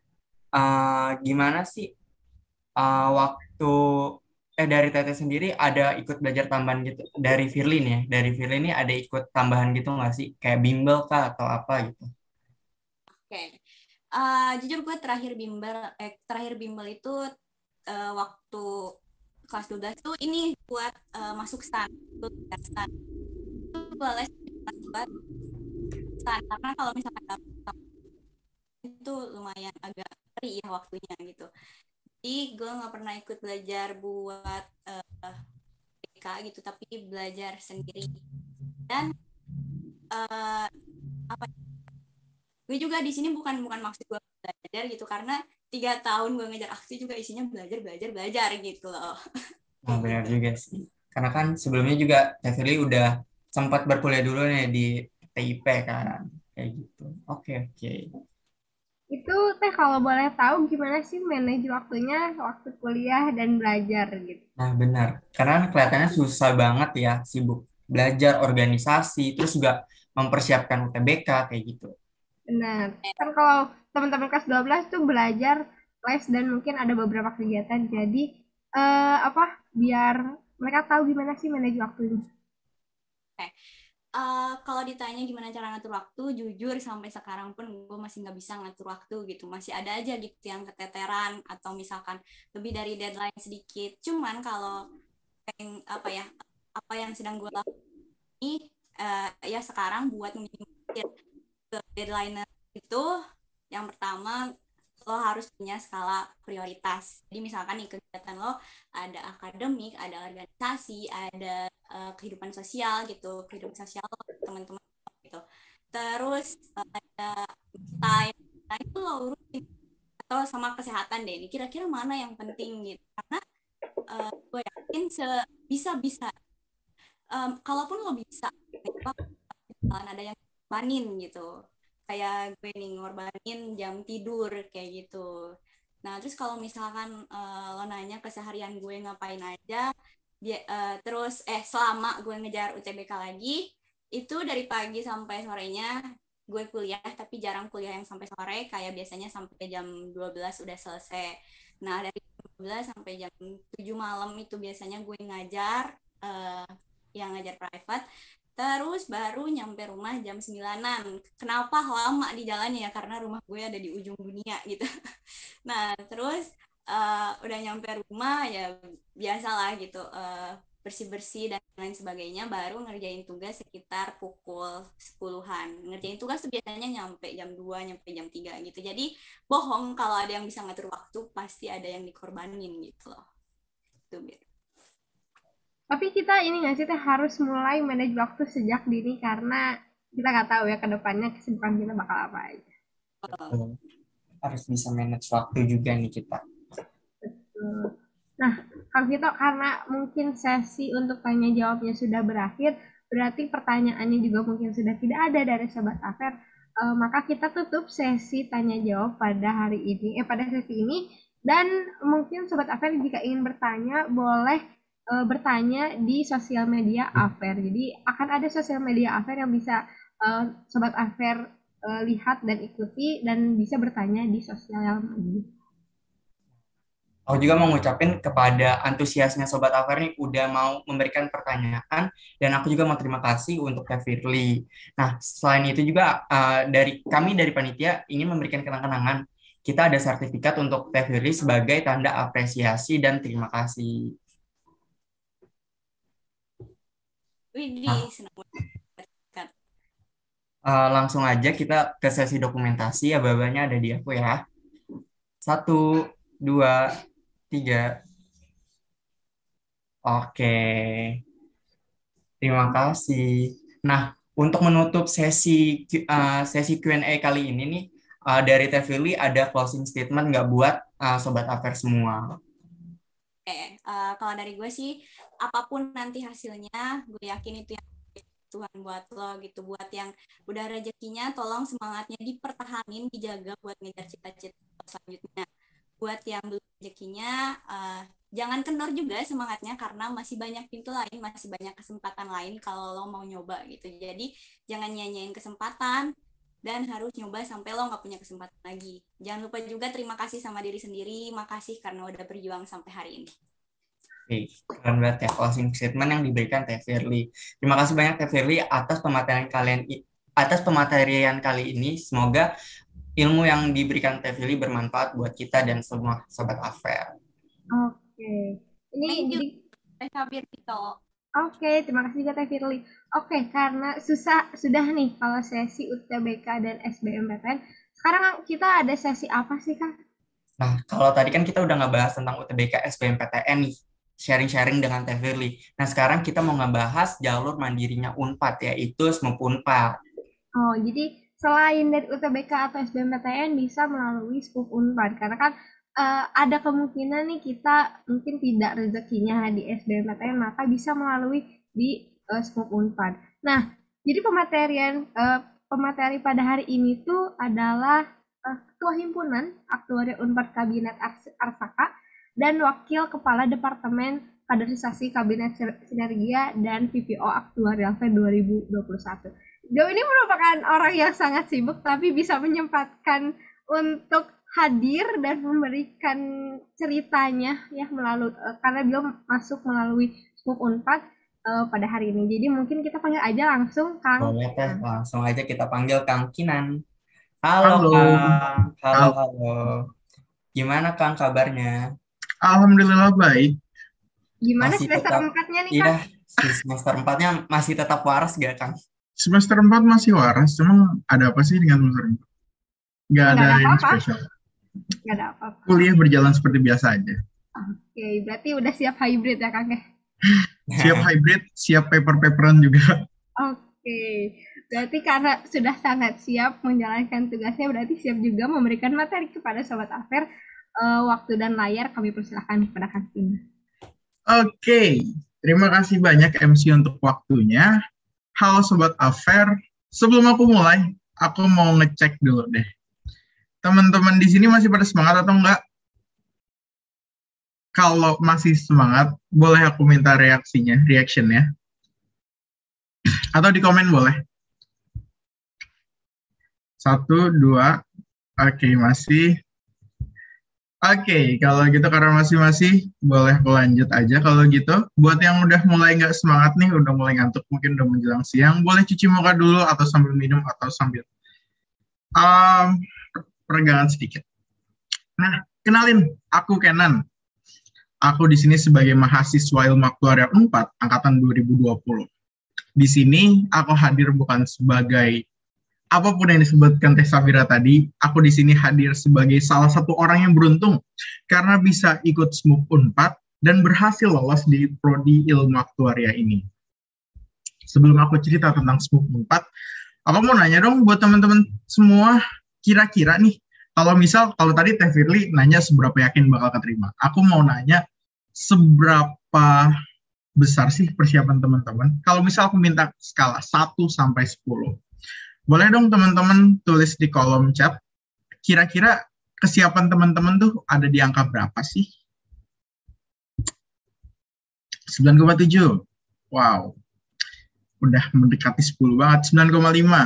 B: uh, gimana sih uh, waktu eh dari Teteh sendiri ada ikut belajar tambahan gitu dari Firly nih ya. Dari Firly ini ada ikut tambahan gitu nggak sih? Kayak bimbel kah atau apa gitu?
D: Oke. Uh, jujur gue terakhir bimbel eh terakhir bimbel itu uh, waktu kelas dua belas tuh ini buat uh, masuk stan. Stan. Itu gue les buat stan karena kalau misalkan dapet itu lumayan agak free ya waktunya gitu. Jadi gue nggak pernah ikut belajar buat uh, B K gitu, tapi belajar sendiri. Dan uh, apa? Gue juga di sini bukan bukan maksud gue belajar gitu, karena tiga tahun gue ngejar aksi juga isinya belajar belajar belajar gitu loh.
B: Nah,
D: Kayak
B: benar
D: gitu.
B: juga sih. Karena kan sebelumnya juga Teh Firly udah sempat berkuliah dulu nih di T I P kan. Kayak gitu. Oke, oke.
A: Itu Teh kalau boleh tahu gimana sih manage waktunya waktu kuliah dan belajar gitu?
B: Nah, benar. Karena kan kelihatannya susah banget ya, sibuk belajar organisasi, terus juga mempersiapkan U T B K kayak gitu.
A: Benar. Kan kalau teman-teman kelas dua belas tuh belajar les dan mungkin ada beberapa kegiatan. Jadi eh, apa biar mereka tahu gimana sih manage waktunya.
D: Oke. Uh, kalau ditanya gimana cara ngatur waktu, jujur sampai sekarang pun gue masih nggak bisa ngatur waktu gitu. Masih ada aja gitu yang keteteran atau misalkan lebih dari deadline sedikit. Cuman kalau peng, apa ya apa yang sedang gue lakukan ini uh, ya sekarang buat meminimalisir ke deadline itu, yang pertama lo harus punya skala prioritas. Jadi misalkan nih kegiatan lo ada akademik, ada organisasi, ada uh, kehidupan sosial gitu, kehidupan sosial lo, teman-teman gitu. Terus uh, ada time Nah itu lo urutin, atau sama kesehatan deh, ini kira-kira mana yang penting gitu. Karena uh, gue yakin sebisa-bisa, um, kalaupun lo bisa, ada yang ngorbanin gitu. Kayak gue nih ngorbanin jam tidur kayak gitu. Nah terus kalau misalkan uh, lo nanya keseharian gue ngapain aja, dia, uh, terus eh selama gue ngejar U T B K lagi, itu dari pagi sampai sorenya gue kuliah, tapi jarang kuliah yang sampai sore, kayak biasanya sampai jam dua belas udah selesai. Nah dari jam dua belas sampai jam tujuh malam itu biasanya gue ngajar, uh, yang ngajar private. Terus baru nyampe rumah jam sembilanan. Kenapa lama di jalannya ya? Karena rumah gue ada di ujung dunia gitu. Nah, terus uh, udah nyampe rumah ya biasalah gitu, uh, bersih-bersih dan lain sebagainya, baru ngerjain tugas sekitar pukul sepuluhan. Ngerjain tugas tuh biasanya nyampe jam dua, nyampe jam tiga gitu. Jadi bohong kalau ada yang bisa ngatur waktu, pasti ada yang dikorbanin gitu loh. Itu biar.
A: Tapi kita ini nggak sih teh harus mulai manage waktu sejak dini karena kita nggak tahu ya ke depannya kesibukan kita bakal apa aja.
B: Betul. Harus bisa manage waktu juga nih kita.
A: Betul. Nah, kalau gitu karena mungkin sesi untuk tanya jawabnya sudah berakhir, berarti pertanyaannya juga mungkin sudah tidak ada dari Sobat Afer. Uh, maka kita tutup sesi tanya jawab pada hari ini, eh pada sesi ini. Dan mungkin Sobat Afer jika ingin bertanya boleh Uh, bertanya di sosial media Afer. Jadi akan ada sosial media Afer yang bisa uh, Sobat Afer uh, lihat dan ikuti dan bisa bertanya di sosial media.
B: Aku juga mau ngucapin kepada antusiasnya Sobat Afer nih udah mau memberikan pertanyaan, dan aku juga mau terima kasih untuk Teh Firly. Nah, selain itu juga uh, dari kami dari panitia ingin memberikan kenang-kenangan. Kita ada sertifikat untuk Teh Firly sebagai tanda apresiasi dan terima kasih.
D: Widih, senang banget.
B: Uh, langsung aja kita ke sesi dokumentasi, aba-abanya ada di aku ya. Satu, dua, tiga. Oke. Terima kasih. Nah, untuk menutup sesi uh, sesi Q and A kali ini nih, uh, dari Teh Firly ada closing statement nggak buat uh, Sobat Afer semua?
D: Oke, uh, kalau dari gue sih, apapun nanti hasilnya, gue yakin itu yang Tuhan buat lo gitu. Buat yang udah rezekinya, tolong semangatnya dipertahanin, dijaga buat ngejar cita-cita selanjutnya. Buat yang belum rezekinya, uh, jangan kendor juga semangatnya, karena masih banyak pintu lain, masih banyak kesempatan lain kalau lo mau nyoba gitu. Jadi jangan nyanyain kesempatan, dan harus nyoba sampai lo nggak punya kesempatan lagi. Jangan lupa juga terima kasih sama diri sendiri, makasih karena udah berjuang sampai hari ini.
B: Oke, keren banget ya closing statement yang diberikan Teh Firly. Terima kasih banyak Teh Firly atas pematerian kalian atas pematerian kali ini. Semoga ilmu yang diberikan Teh Firly bermanfaat buat kita dan semua Sobat Afer.
A: Oke, ini
D: Thank you,
A: jadi
D: Teh Sabir Tito.
A: Oke, terima kasih juga Teh Firly. Oke, karena susah sudah nih kalau sesi U T B K dan S B M P T N. Sekarang kita ada sesi apa sih, Kak?
B: Nah, kalau tadi kan kita udah ngebahas tentang U T B K S B M P T N nih, sharing-sharing dengan Teh Firly. Nah, sekarang kita mau ngebahas jalur mandirinya Unpad, yaitu S M U P Unpad.
A: Oh, jadi selain dari U T B K atau S B M P T N bisa melalui S M U P Unpad. Karena kan uh, ada kemungkinan nih kita mungkin tidak rezekinya di S B M P T N, maka bisa melalui di uh, S M U P Unpad. Nah, jadi pematerian uh, pemateri pada hari ini tuh adalah uh, Ketua Himpunan Aktuaria Unpad Kabinet Arsaka dan Wakil Kepala Departemen Kaderisasi Kabinet Sinergia dan V P O Aktuarial Fair dua ribu dua puluh satu. Dia ini merupakan orang yang sangat sibuk tapi bisa menyempatkan untuk hadir dan memberikan ceritanya ya melalui uh, karena dia masuk melalui S M U P Unpad uh, pada hari ini. Jadi mungkin kita panggil aja langsung Kang.
B: Boleh Teh, langsung aja kita panggil Kang Kinan. Halo,
C: Halo.
B: Kang. Halo,
C: Halo.
B: halo. Gimana Kang kabarnya?
C: Alhamdulillah baik.
A: Gimana
B: Masih
A: semester
B: tetap-
A: empatnya nih
B: Iya,
A: Kang?
B: si semester empatnya masih tetap waras gak Kang?
C: Semester empat masih waras, cuma ada apa sih dengan semester empat? Nggak
A: Nggak
C: ada
A: ada
C: ini
A: apa-apa.
C: spesial.
A: Gak ada apa-apa.
C: Kuliah berjalan seperti biasa aja.
A: Oke, berarti udah siap hybrid ya Kang ya?
C: Siap hybrid, siap paper-paperan juga.
A: Oke, Berarti karena sudah sangat siap menjalankan tugasnya, berarti siap juga memberikan materi kepada Sobat Afer. Uh, waktu dan layar kami persilahkan kepada Kak Tina.
C: Oke, terima kasih banyak M C untuk waktunya. Halo Sobat Afer, sebelum aku mulai, aku mau ngecek dulu deh. Teman-teman di sini masih pada semangat atau enggak? Kalau masih semangat, boleh aku minta reaksinya, reaction-nya. Atau di komen boleh. Satu, dua, oke masih. Oke, kalau gitu karena masih-masih, boleh aku lanjut aja kalau gitu. Buat yang udah mulai nggak semangat nih, udah mulai ngantuk, mungkin udah menjelang siang, boleh cuci muka dulu atau sambil minum atau sambil um, peregangan sedikit. Nah, kenalin, aku Kenan. Aku di sini sebagai mahasiswa Ilmu Aktuaria empat angkatan dua ribu dua puluh. Di sini aku hadir bukan sebagai apapun yang disebutkan Teh Sabira tadi, aku di sini hadir sebagai salah satu orang yang beruntung karena bisa ikut S M U P Unpad dan berhasil lolos di prodi Ilmu Aktuaria ini. Sebelum aku cerita tentang S M U P Unpad, aku mau nanya dong buat teman-teman semua, kira-kira nih, kalau misal, kalau tadi Teh Firly nanya seberapa yakin bakal keterima, aku mau nanya seberapa besar sih persiapan teman-teman? Kalau misal aku minta skala satu sampai sepuluh, boleh dong teman-teman tulis di kolom chat, kira-kira kesiapan teman-teman tuh ada di angka berapa sih? sembilan koma tujuh. Wow. Udah mendekati sepuluh banget. sembilan koma lima.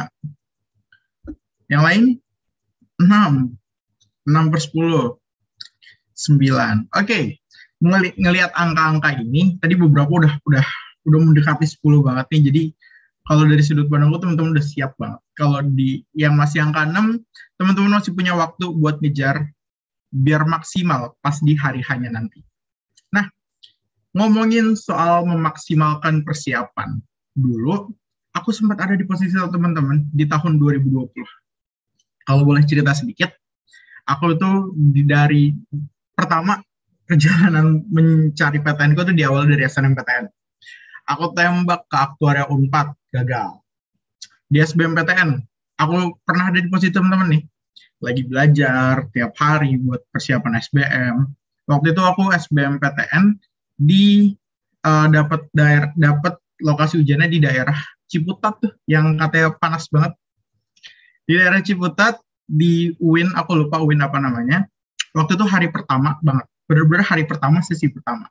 C: Yang lain? enam. enam per sepuluh. sembilan. Oke. Okay. Ngeli- ngelihat angka-angka ini, tadi beberapa udah udah udah mendekati sepuluh banget nih. Jadi kalau dari sudut pandangku teman-teman udah siap banget. Kalau di yang masih angka enam, teman-teman masih punya waktu buat ngejar biar maksimal pas di hari hanya nanti. Nah, ngomongin soal memaksimalkan persiapan. Dulu, aku sempat ada di posisi teman-teman di tahun dua ribu dua puluh. Kalau boleh cerita sedikit, aku tuh dari pertama, perjalanan mencari P T N ku tuh di awal dari S N M P T N. Aku tembak ke Aktuaria Unpad, gagal. Di S B M P T N, aku pernah ada di posisi teman-teman nih, lagi belajar tiap hari buat persiapan S B M. Waktu itu aku S B M P T N di uh, dapat daerah dapat lokasi ujiannya di daerah Ciputat tuh, yang katanya panas banget. Di daerah Ciputat di U I N, aku lupa U I N apa namanya. Waktu itu hari pertama banget, bener-bener hari pertama sesi pertama.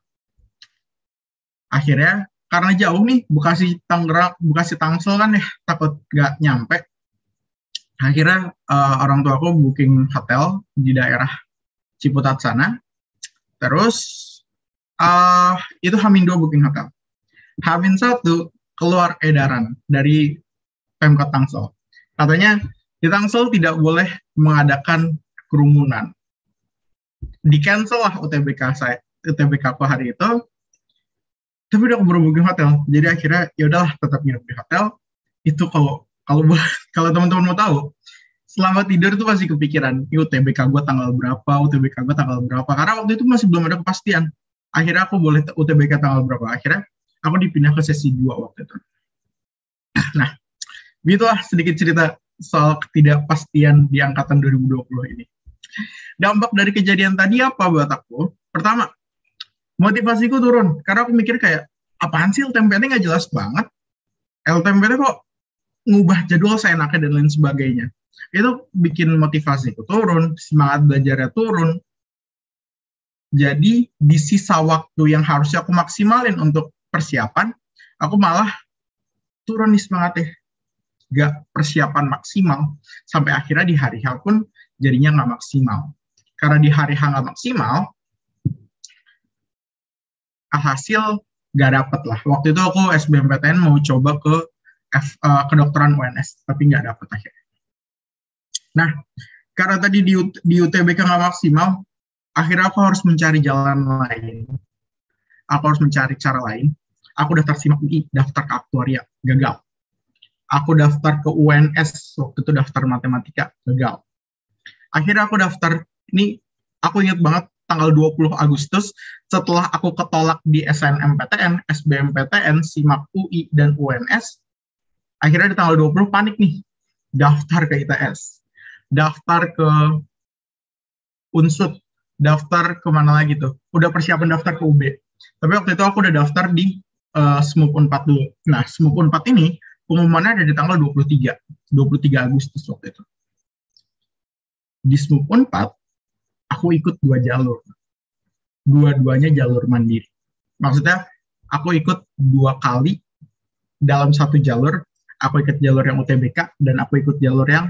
C: Akhirnya karena jauh nih, Bekasi Tangerang, Bekasi Tangsel kan ya, takut gak nyampe. Akhirnya uh, orang tua aku booking hotel di daerah Ciputat sana. Terus uh, itu Hamin dua booking hotel. Hamin satu keluar edaran dari Pemkot Tangsel. Katanya di Tangsel tidak boleh mengadakan kerumunan. Di-cancel lah U T B K saya, U T B K aku hari itu. Tapi udah keburu booking hotel, jadi akhirnya ya udahlah tetap nginep di hotel. Itu kalau kalau kalau teman-teman mau tahu, selama tidur itu masih kepikiran, U T B K gue tanggal berapa, U T B K gue tanggal berapa, karena waktu itu masih belum ada kepastian. Akhirnya aku boleh U T B K tanggal berapa, akhirnya aku dipindah ke sesi dua waktu itu. Nah, begitulah sedikit cerita soal ketidakpastian di angkatan dua ribu dua puluh ini. Dampak dari kejadian tadi apa buat aku? Pertama, motivasiku turun, karena aku mikir kayak, apaan sih L T M P T nggak jelas banget? L T M P T kok ngubah jadwal seenaknya dan lain sebagainya. Itu bikin motivasiku turun, semangat belajarnya turun. Jadi di sisa waktu yang harusnya aku maksimalin untuk persiapan, aku malah turun nih semangatnya. Gak persiapan maksimal, sampai akhirnya di hari H pun jadinya nggak maksimal. Karena di hari H nggak maksimal, hasil nggak dapet lah. Waktu itu aku S B M P T N mau coba ke F, uh, kedokteran U N S, tapi nggak dapet akhirnya. Nah, karena tadi di, di U T B K nggak maksimal, akhirnya aku harus mencari jalan lain. Aku harus mencari cara lain. Aku daftar SIMAK U I, daftar ke Aktuaria, gagal. Aku daftar ke U N S, waktu itu daftar matematika, gagal. Akhirnya aku daftar, ini aku ingat banget, tanggal dua puluh Agustus, setelah aku ketolak di S N M P T N, S B M P T N, SIMAK U I, dan U N S, Akhirnya di tanggal dua puluh panik nih, daftar ke I T S, daftar ke Unsud, daftar kemana lagi tuh, udah persiapan daftar ke U B. Tapi waktu itu aku udah daftar di uh, S M U P Unpad dulu. Nah, S M U P Unpad ini pengumumannya ada di tanggal dua puluh tiga Agustus waktu itu. Di S M U P Unpad, aku ikut dua jalur. Dua-duanya jalur mandiri. Maksudnya, aku ikut dua kali dalam satu jalur. Aku ikut jalur yang U T B K, dan aku ikut jalur yang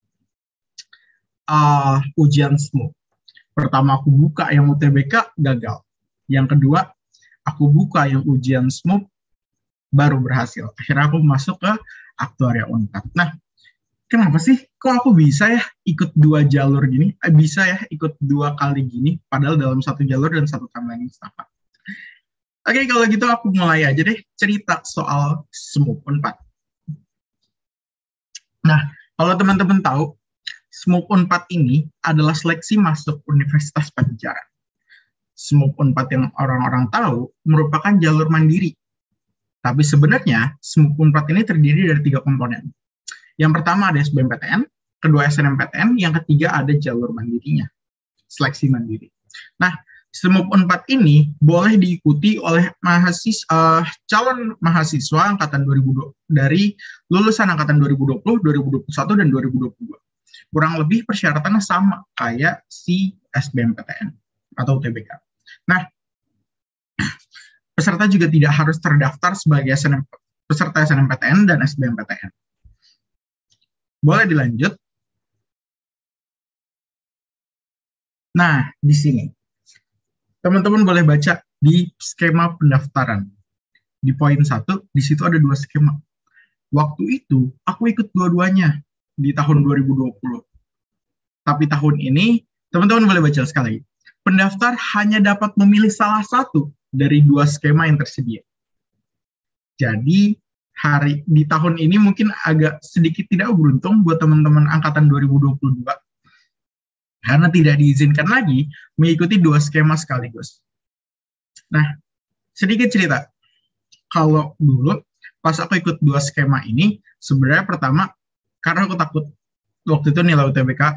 C: uh, ujian S M U. Pertama aku buka yang U T B K, gagal. Yang kedua, aku buka yang ujian S M U, baru berhasil. Akhirnya aku masuk ke aktuaria Unpad. Nah, kenapa sih kok aku bisa ya ikut dua jalur gini? Eh, bisa ya ikut dua kali gini, padahal dalam satu jalur dan satu timeline Mustafa. Oke, kalau gitu aku mulai aja deh cerita soal S M U Unpad. Nah, kalau teman-teman tahu, S M U Unpad ini adalah seleksi masuk Universitas Pajajaran. S M U Unpad yang orang-orang tahu merupakan jalur mandiri. Tapi sebenarnya S M U Unpad ini terdiri dari tiga komponen. Yang pertama ada S B M P T N, kedua S N M P T N, yang ketiga ada jalur mandirinya, seleksi mandiri. Nah, S M U Unpad ini boleh diikuti oleh mahasiswa, uh, calon mahasiswa angkatan dua ribu dua puluh, dari lulusan angkatan dua ribu dua puluh, dua ribu dua puluh satu, dan dua ribu dua puluh dua. Kurang lebih persyaratannya sama kayak si S B M P T N atau U T B K. Nah, peserta juga tidak harus terdaftar sebagai S N M, peserta S N M P T N dan S B M P T N. Boleh dilanjut. Nah, di sini teman-teman boleh baca di skema pendaftaran. Di poin satu, di situ ada dua skema. Waktu itu, aku ikut dua-duanya di tahun dua ribu dua puluh. Tapi tahun ini, teman-teman boleh baca sekali lagi. Pendaftar hanya dapat memilih salah satu dari dua skema yang tersedia. Jadi, hari di tahun ini mungkin agak sedikit tidak beruntung buat teman-teman angkatan dua ribu dua puluh dua. Karena tidak diizinkan lagi mengikuti dua skema sekaligus. Nah, sedikit cerita. Kalau dulu, pas aku ikut dua skema ini, sebenarnya pertama, karena aku takut waktu itu nilai U T B K,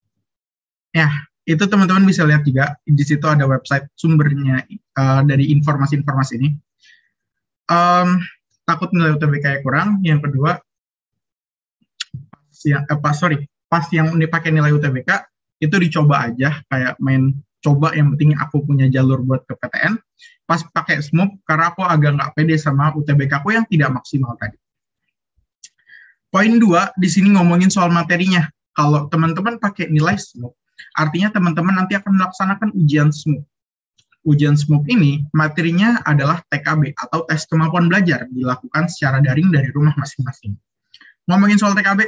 C: ya, itu teman-teman bisa lihat juga, di situ ada website sumbernya uh, dari informasi-informasi ini. Um, takut nilai U T B K kurang, yang kedua, pas yang, eh, pas, sorry, pas yang dipakai nilai U T B K, itu dicoba aja, kayak main coba, yang penting aku punya jalur buat ke P T N, pas pakai S M U P, karena aku agak nggak pede sama U T B K aku yang tidak maksimal tadi. Poin dua, di sini ngomongin soal materinya. Kalau teman-teman pakai nilai S M U P, artinya teman-teman nanti akan melaksanakan ujian S M U P. Ujian S M U P ini, materinya adalah T K B, atau tes kemampuan belajar, dilakukan secara daring dari rumah masing-masing. Ngomongin soal T K B,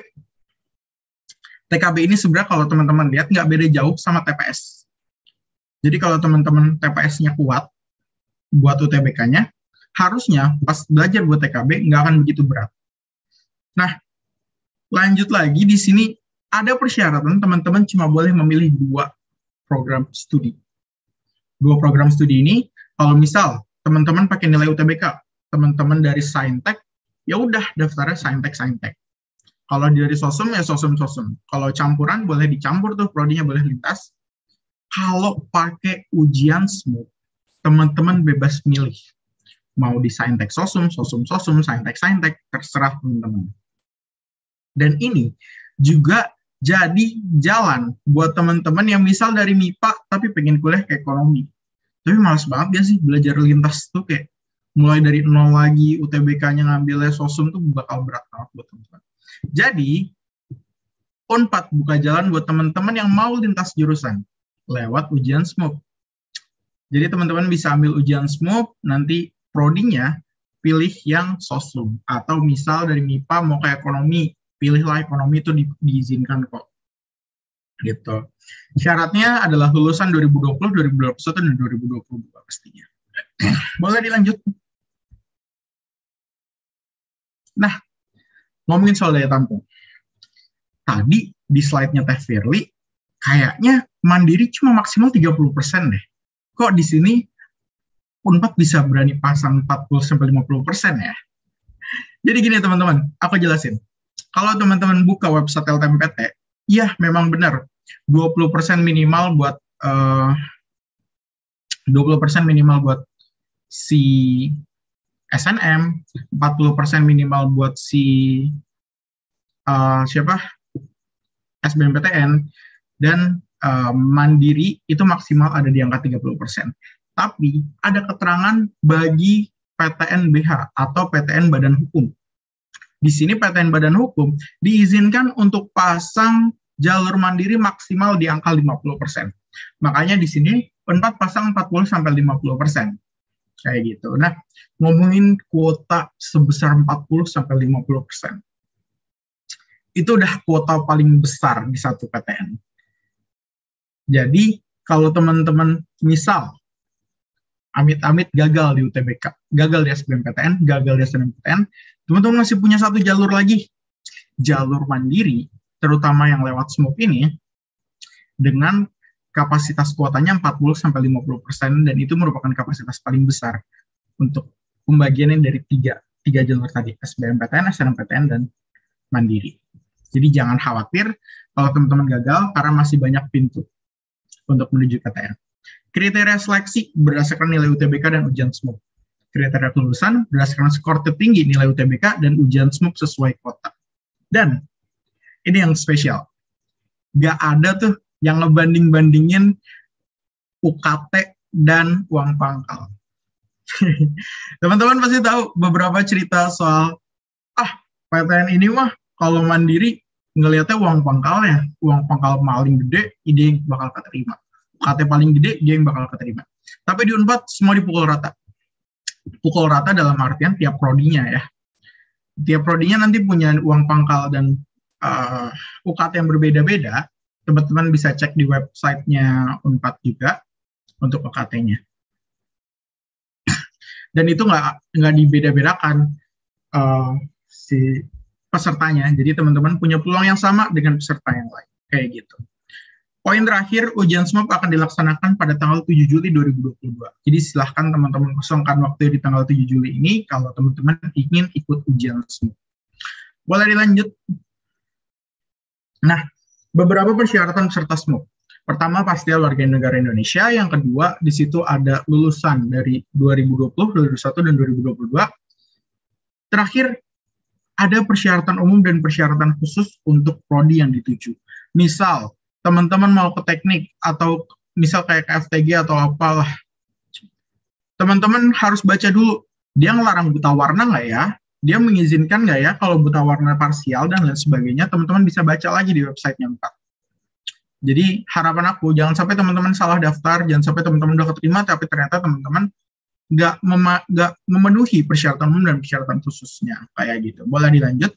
C: T K B ini sebenarnya kalau teman-teman lihat nggak beda jauh sama T P S. Jadi kalau teman-teman T P S-nya kuat buat U T B K-nya, harusnya pas belajar buat T K B nggak akan begitu berat. Nah, lanjut lagi di sini ada persyaratan teman-teman cuma boleh memilih dua program studi. Dua program studi ini, kalau misal teman-teman pakai nilai U T B K, teman-teman dari Saintek, ya udah daftarnya Saintek Saintek. Kalau dari sosum ya sosum-sosum. Kalau campuran boleh dicampur tuh, prodinya boleh lintas. Kalau pakai ujian S M U P, teman-teman bebas milih. Mau di Saintek sosum, sosum-sosum, Saintek-Saintek, terserah teman-teman. Dan ini juga jadi jalan buat teman-teman yang misal dari M I P A tapi pengen kuliah ke ekonomi. Tapi malas banget gak sih belajar lintas tuh, kayak mulai dari nol lagi, U T B K-nya ngambilnya sosum tuh bakal berat banget buat teman-teman. Jadi, Unpad buka jalan buat teman-teman yang mau lintas jurusan lewat ujian S M U P. Jadi, teman-teman bisa ambil ujian S M U P, nanti prodinya pilih yang sosum. Atau misal dari M I P A mau ke ekonomi, pilihlah ekonomi, itu di, diizinkan kok. Gitu. Syaratnya adalah lulusan dua ribu dua puluh, dua ribu dua puluh satu, dan dua ribu dua puluh dua pastinya. Boleh dilanjut. Nah, ngomongin soal daya tampung. Tadi di slide-nya Teh Firly, kayaknya mandiri cuma maksimal tiga puluh persen deh. Kok di sini Unpad bisa berani pasang empat puluh sampai lima puluh persen ya? Jadi gini teman-teman, aku jelasin. Kalau teman-teman buka website L T M P T, ya memang benar, dua puluh persen minimal buat uh, dua puluh persen minimal buat si S N M, empat puluh persen minimal buat si uh, siapa? S B M P T N, dan uh, Mandiri itu maksimal ada di angka tiga puluh persen. Tapi ada keterangan bagi P T N B H atau P T N Badan Hukum. Di sini P T N Badan Hukum diizinkan untuk pasang jalur mandiri maksimal di angka lima puluh persen. Makanya di sini Unpad pasang empat puluh sampai lima puluh persen. Kayak gitu. Nah, ngomongin kuota sebesar empat puluh sampai lima puluh persen. Itu udah kuota paling besar di satu P T N. Jadi, kalau teman-teman misal amit-amit gagal di U T B K, gagal di S B M P T N, gagal di S N M P T N, teman-teman masih punya satu jalur lagi, jalur mandiri, terutama yang lewat S M U P ini, dengan kapasitas kuotanya empat puluh sampai lima puluh persen, dan itu merupakan kapasitas paling besar untuk pembagiannya dari tiga, tiga jalur tadi, S B M P T N, S N M P T N, dan mandiri. Jadi jangan khawatir kalau teman-teman gagal, karena masih banyak pintu untuk menuju P T N. Kriteria seleksi berdasarkan nilai U T B K dan ujian S M U P. Kriteria kelulusan berdasarkan skor tertinggi nilai U T B K dan ujian S M U P sesuai kuota. Dan ini yang spesial. Gak ada tuh yang ngebanding-bandingin U K T dan uang pangkal. Teman-teman pasti tahu beberapa cerita soal, ah P T N ini mah kalau mandiri ngelihatnya uang pangkalnya, uang pangkal paling gede, ide yang bakal keterima. U K T paling gede, dia yang bakal keterima. Tapi di Unpad semua dipukul rata. Pukul rata dalam artian tiap prodinya ya. Tiap prodinya nanti punya uang pangkal dan uh, U K T yang berbeda-beda. Teman-teman bisa cek di websitenya Unpad juga untuk U K T-nya. Dan itu nggak nggak dibeda-bedakan uh, si pesertanya. Jadi teman-teman punya peluang yang sama dengan peserta yang lain. Kayak gitu. Poin terakhir, ujian S M U P akan dilaksanakan pada tanggal tujuh Juli dua ribu dua puluh dua. Jadi silahkan teman-teman kosongkan waktu di tanggal tujuh Juli ini kalau teman-teman ingin ikut ujian S M U P. Boleh dilanjut? Nah, beberapa persyaratan peserta S M U P. Pertama, pasti warga negara Indonesia. Yang kedua, di situ ada lulusan dari dua ribu dua puluh, dua ribu dua puluh satu, dan dua ribu dua puluh dua. Terakhir, ada persyaratan umum dan persyaratan khusus untuk prodi yang dituju. Misal, teman-teman mau ke teknik atau misal kayak ke F T G atau apalah, teman-teman harus baca dulu, dia ngelarang buta warna nggak ya, dia mengizinkan nggak ya kalau buta warna parsial dan lain sebagainya. Teman-teman bisa baca lagi di websitenya Unpad. Jadi harapan aku, jangan sampai teman-teman salah daftar, jangan sampai teman-teman udah keterima, tapi ternyata teman-teman nggak mema- memenuhi persyaratan umum dan persyaratan khususnya, kayak gitu. Boleh dilanjut?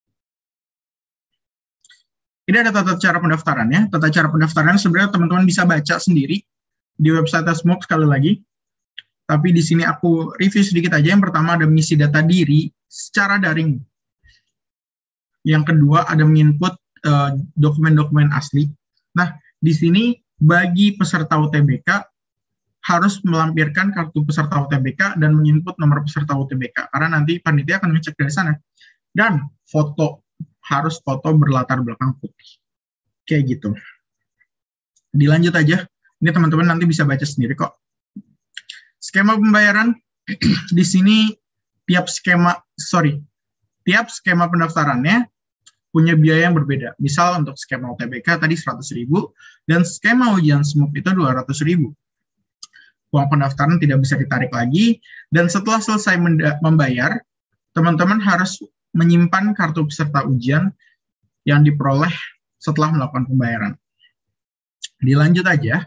C: Ini ada tata cara pendaftarannya. Tata cara pendaftaran sebenarnya teman-teman bisa baca sendiri di website S M U P sekali lagi. Tapi di sini aku review sedikit aja. Yang pertama ada mengisi data diri secara daring. Yang kedua ada menginput uh, dokumen-dokumen asli. Nah, di sini bagi peserta U T B K harus melampirkan kartu peserta U T B K dan menginput nomor peserta U T B K. Karena nanti panitia akan ngecek dari sana. Dan foto. Harus foto berlatar belakang putih. Kayak gitu. Dilanjut aja. Ini teman-teman nanti bisa baca sendiri kok. Skema pembayaran. Di sini tiap skema, sorry, tiap skema pendaftarannya punya biaya yang berbeda. Misal untuk skema U T B K tadi seratus ribu, dan skema ujian S M U P itu dua ratus ribu. Uang pendaftaran tidak bisa ditarik lagi, dan setelah selesai membayar, teman-teman harus menyimpan kartu peserta ujian yang diperoleh setelah melakukan pembayaran. Dilanjut aja.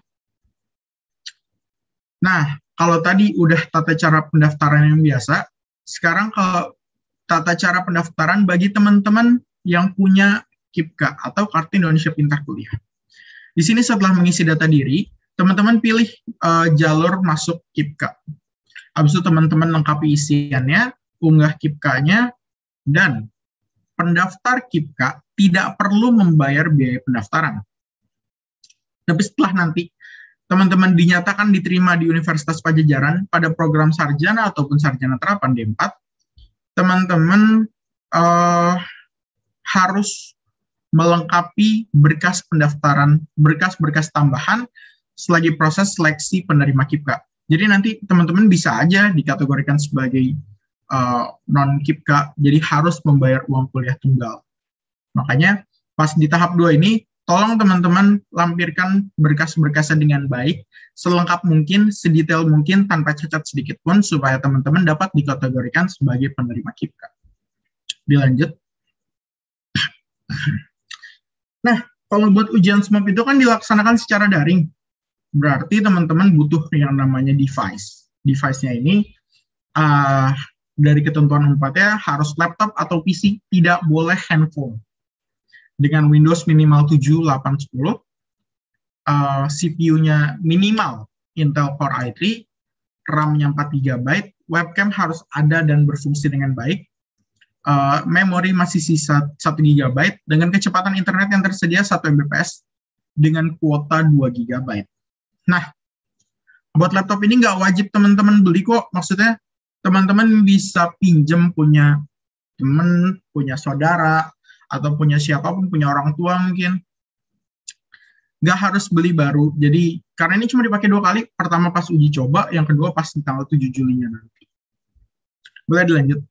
C: Nah, kalau tadi udah tata cara pendaftaran yang biasa, sekarang kalau tata cara pendaftaran bagi teman-teman yang punya K I P K A atau Kartu Indonesia Pintar Kuliah. Di sini setelah mengisi data diri, teman-teman pilih uh, jalur masuk K I P K A. Habis itu teman-teman lengkapi isiannya, unggah K I P K A-nya, dan pendaftar K I P K A tidak perlu membayar biaya pendaftaran. Tapi setelah nanti teman-teman dinyatakan diterima di Universitas Pajajaran pada program sarjana ataupun sarjana terapan D empat, teman-teman uh, harus melengkapi berkas pendaftaran, berkas-berkas tambahan selagi proses seleksi penerima K I P K. Jadi nanti teman-teman bisa aja dikategorikan sebagai uh, non-K I P K, jadi harus membayar uang kuliah tunggal. Makanya pas di tahap dua ini, tolong teman-teman lampirkan berkas-berkasnya dengan baik, selengkap mungkin, sedetail mungkin, tanpa cacat sedikit pun, supaya teman-teman dapat dikategorikan sebagai penerima K I P K. Dilanjut. Nah, kalau buat ujian S M O P itu kan dilaksanakan secara daring. Berarti teman-teman butuh yang namanya device. Device-nya ini uh, dari ketentuan empatnya harus laptop atau P C, tidak boleh handphone. Dengan Windows minimal tujuh, delapan, sepuluh, uh, C P U-nya minimal Intel Core i tiga, RAM-nya empat giga byte, webcam harus ada dan berfungsi dengan baik, uh, memori masih sisa satu giga byte, dengan kecepatan internet yang tersedia satu megabit dengan kuota dua giga byte. Nah, buat laptop ini nggak wajib teman-teman beli kok, maksudnya teman-teman bisa pinjem punya teman, punya saudara, atau punya siapapun, punya orang tua mungkin. Nggak harus beli baru. Jadi, karena ini cuma dipakai dua kali. Pertama pas uji coba, yang kedua pas di tanggal tujuh Julinya nanti. Boleh dilanjut.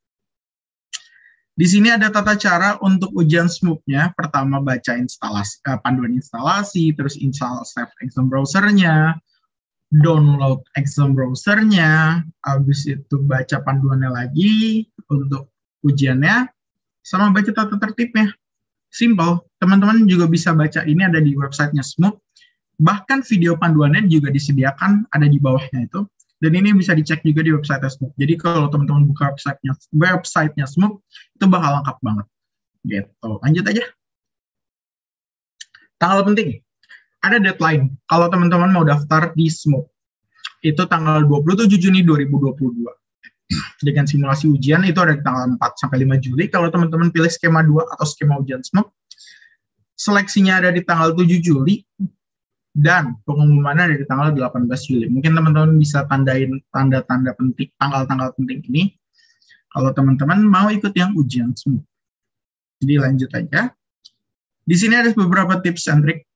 C: Di sini ada tata cara untuk ujian S M U P-nya. Pertama baca instalasi, eh, panduan instalasi, terus install Safe Exam Browser-nya, download exam browser-nya, habis itu baca panduannya lagi untuk ujiannya, sama baca tata tertibnya. Simple, teman-teman juga bisa baca ini ada di websitenya S M U P. Bahkan video panduannya juga disediakan, ada di bawahnya itu. Dan ini bisa dicek juga di website S M U P. Jadi kalau teman-teman buka websitenya websitenya S M U P, itu bakal lengkap banget. Gitu. Lanjut aja. Tanggal penting. Ada deadline. Kalau teman-teman mau daftar di S M U P, itu tanggal dua puluh tujuh Juni dua ribu dua puluh dua. Dengan simulasi ujian itu ada di tanggal empat sampai lima Juli. Kalau teman-teman pilih skema dua atau skema ujian S M U P, seleksinya ada di tanggal tujuh Juli dan pengumumannya ada di tanggal delapan belas Juli. Mungkin teman-teman bisa tandain tanda-tanda penting, tanggal-tanggal penting ini kalau teman-teman mau ikut yang ujian S M U P. Jadi lanjut aja. Di sini ada beberapa tips and trik.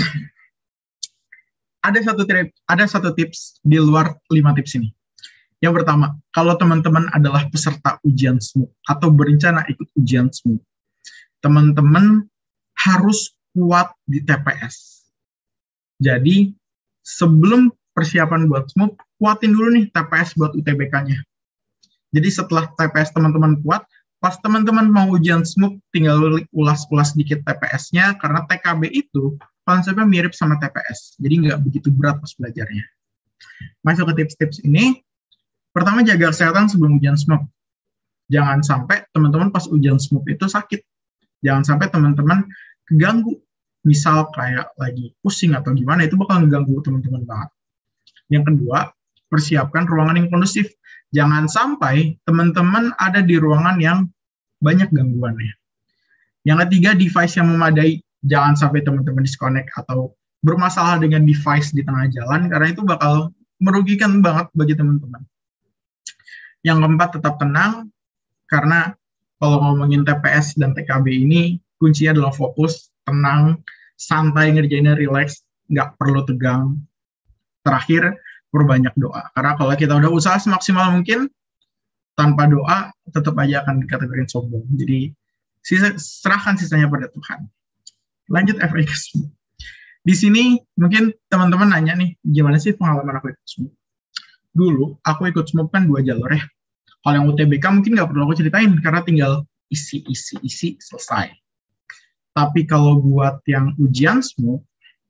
C: ada satu tips, ada satu tips di luar lima tips ini. Yang pertama, kalau teman-teman adalah peserta ujian S M U P atau berencana ikut ujian S M U P, teman-teman harus kuat di T P S. Jadi, sebelum persiapan buat S M U P, kuatin dulu nih T P S buat U T B K-nya. Jadi setelah T P S teman-teman kuat, pas teman-teman mau ujian S M U P, tinggal ulas-ulas sedikit T P S-nya, karena T K B itu konsepnya mirip sama T P S, jadi nggak begitu berat pas belajarnya. Masuk ke tips-tips ini. Pertama, jaga kesehatan sebelum ujian S M U P. Jangan sampai teman-teman pas ujian S M U P itu sakit. Jangan sampai teman-teman keganggu. Misal kayak lagi pusing atau gimana, itu bakal mengganggu teman-teman banget. Yang kedua, persiapkan ruangan yang kondusif. Jangan sampai teman-teman ada di ruangan yang banyak gangguannya. Yang ketiga, device yang memadai. Jangan sampai teman-teman disconnect atau bermasalah dengan device di tengah jalan, karena itu bakal merugikan banget bagi teman-teman. Yang keempat, tetap tenang, karena kalau ngomongin T P S dan T K B ini, kuncinya adalah fokus, tenang, santai ngerjainnya, relax, nggak perlu tegang. Terakhir, perbanyak doa. Karena kalau kita udah usaha semaksimal mungkin, tanpa doa, tetap aja akan dikategorikan sombong. Jadi, sisa, serahkan sisanya pada Tuhan. Lanjut F A Q. Di sini, mungkin teman-teman nanya nih, gimana sih pengalaman aku ikut S M U P? Dulu, aku ikut S M U P kan dua jalur ya. Kalau yang U T B K mungkin nggak perlu aku ceritain, karena tinggal isi, isi, isi, selesai. Tapi kalau buat yang ujian S M U P,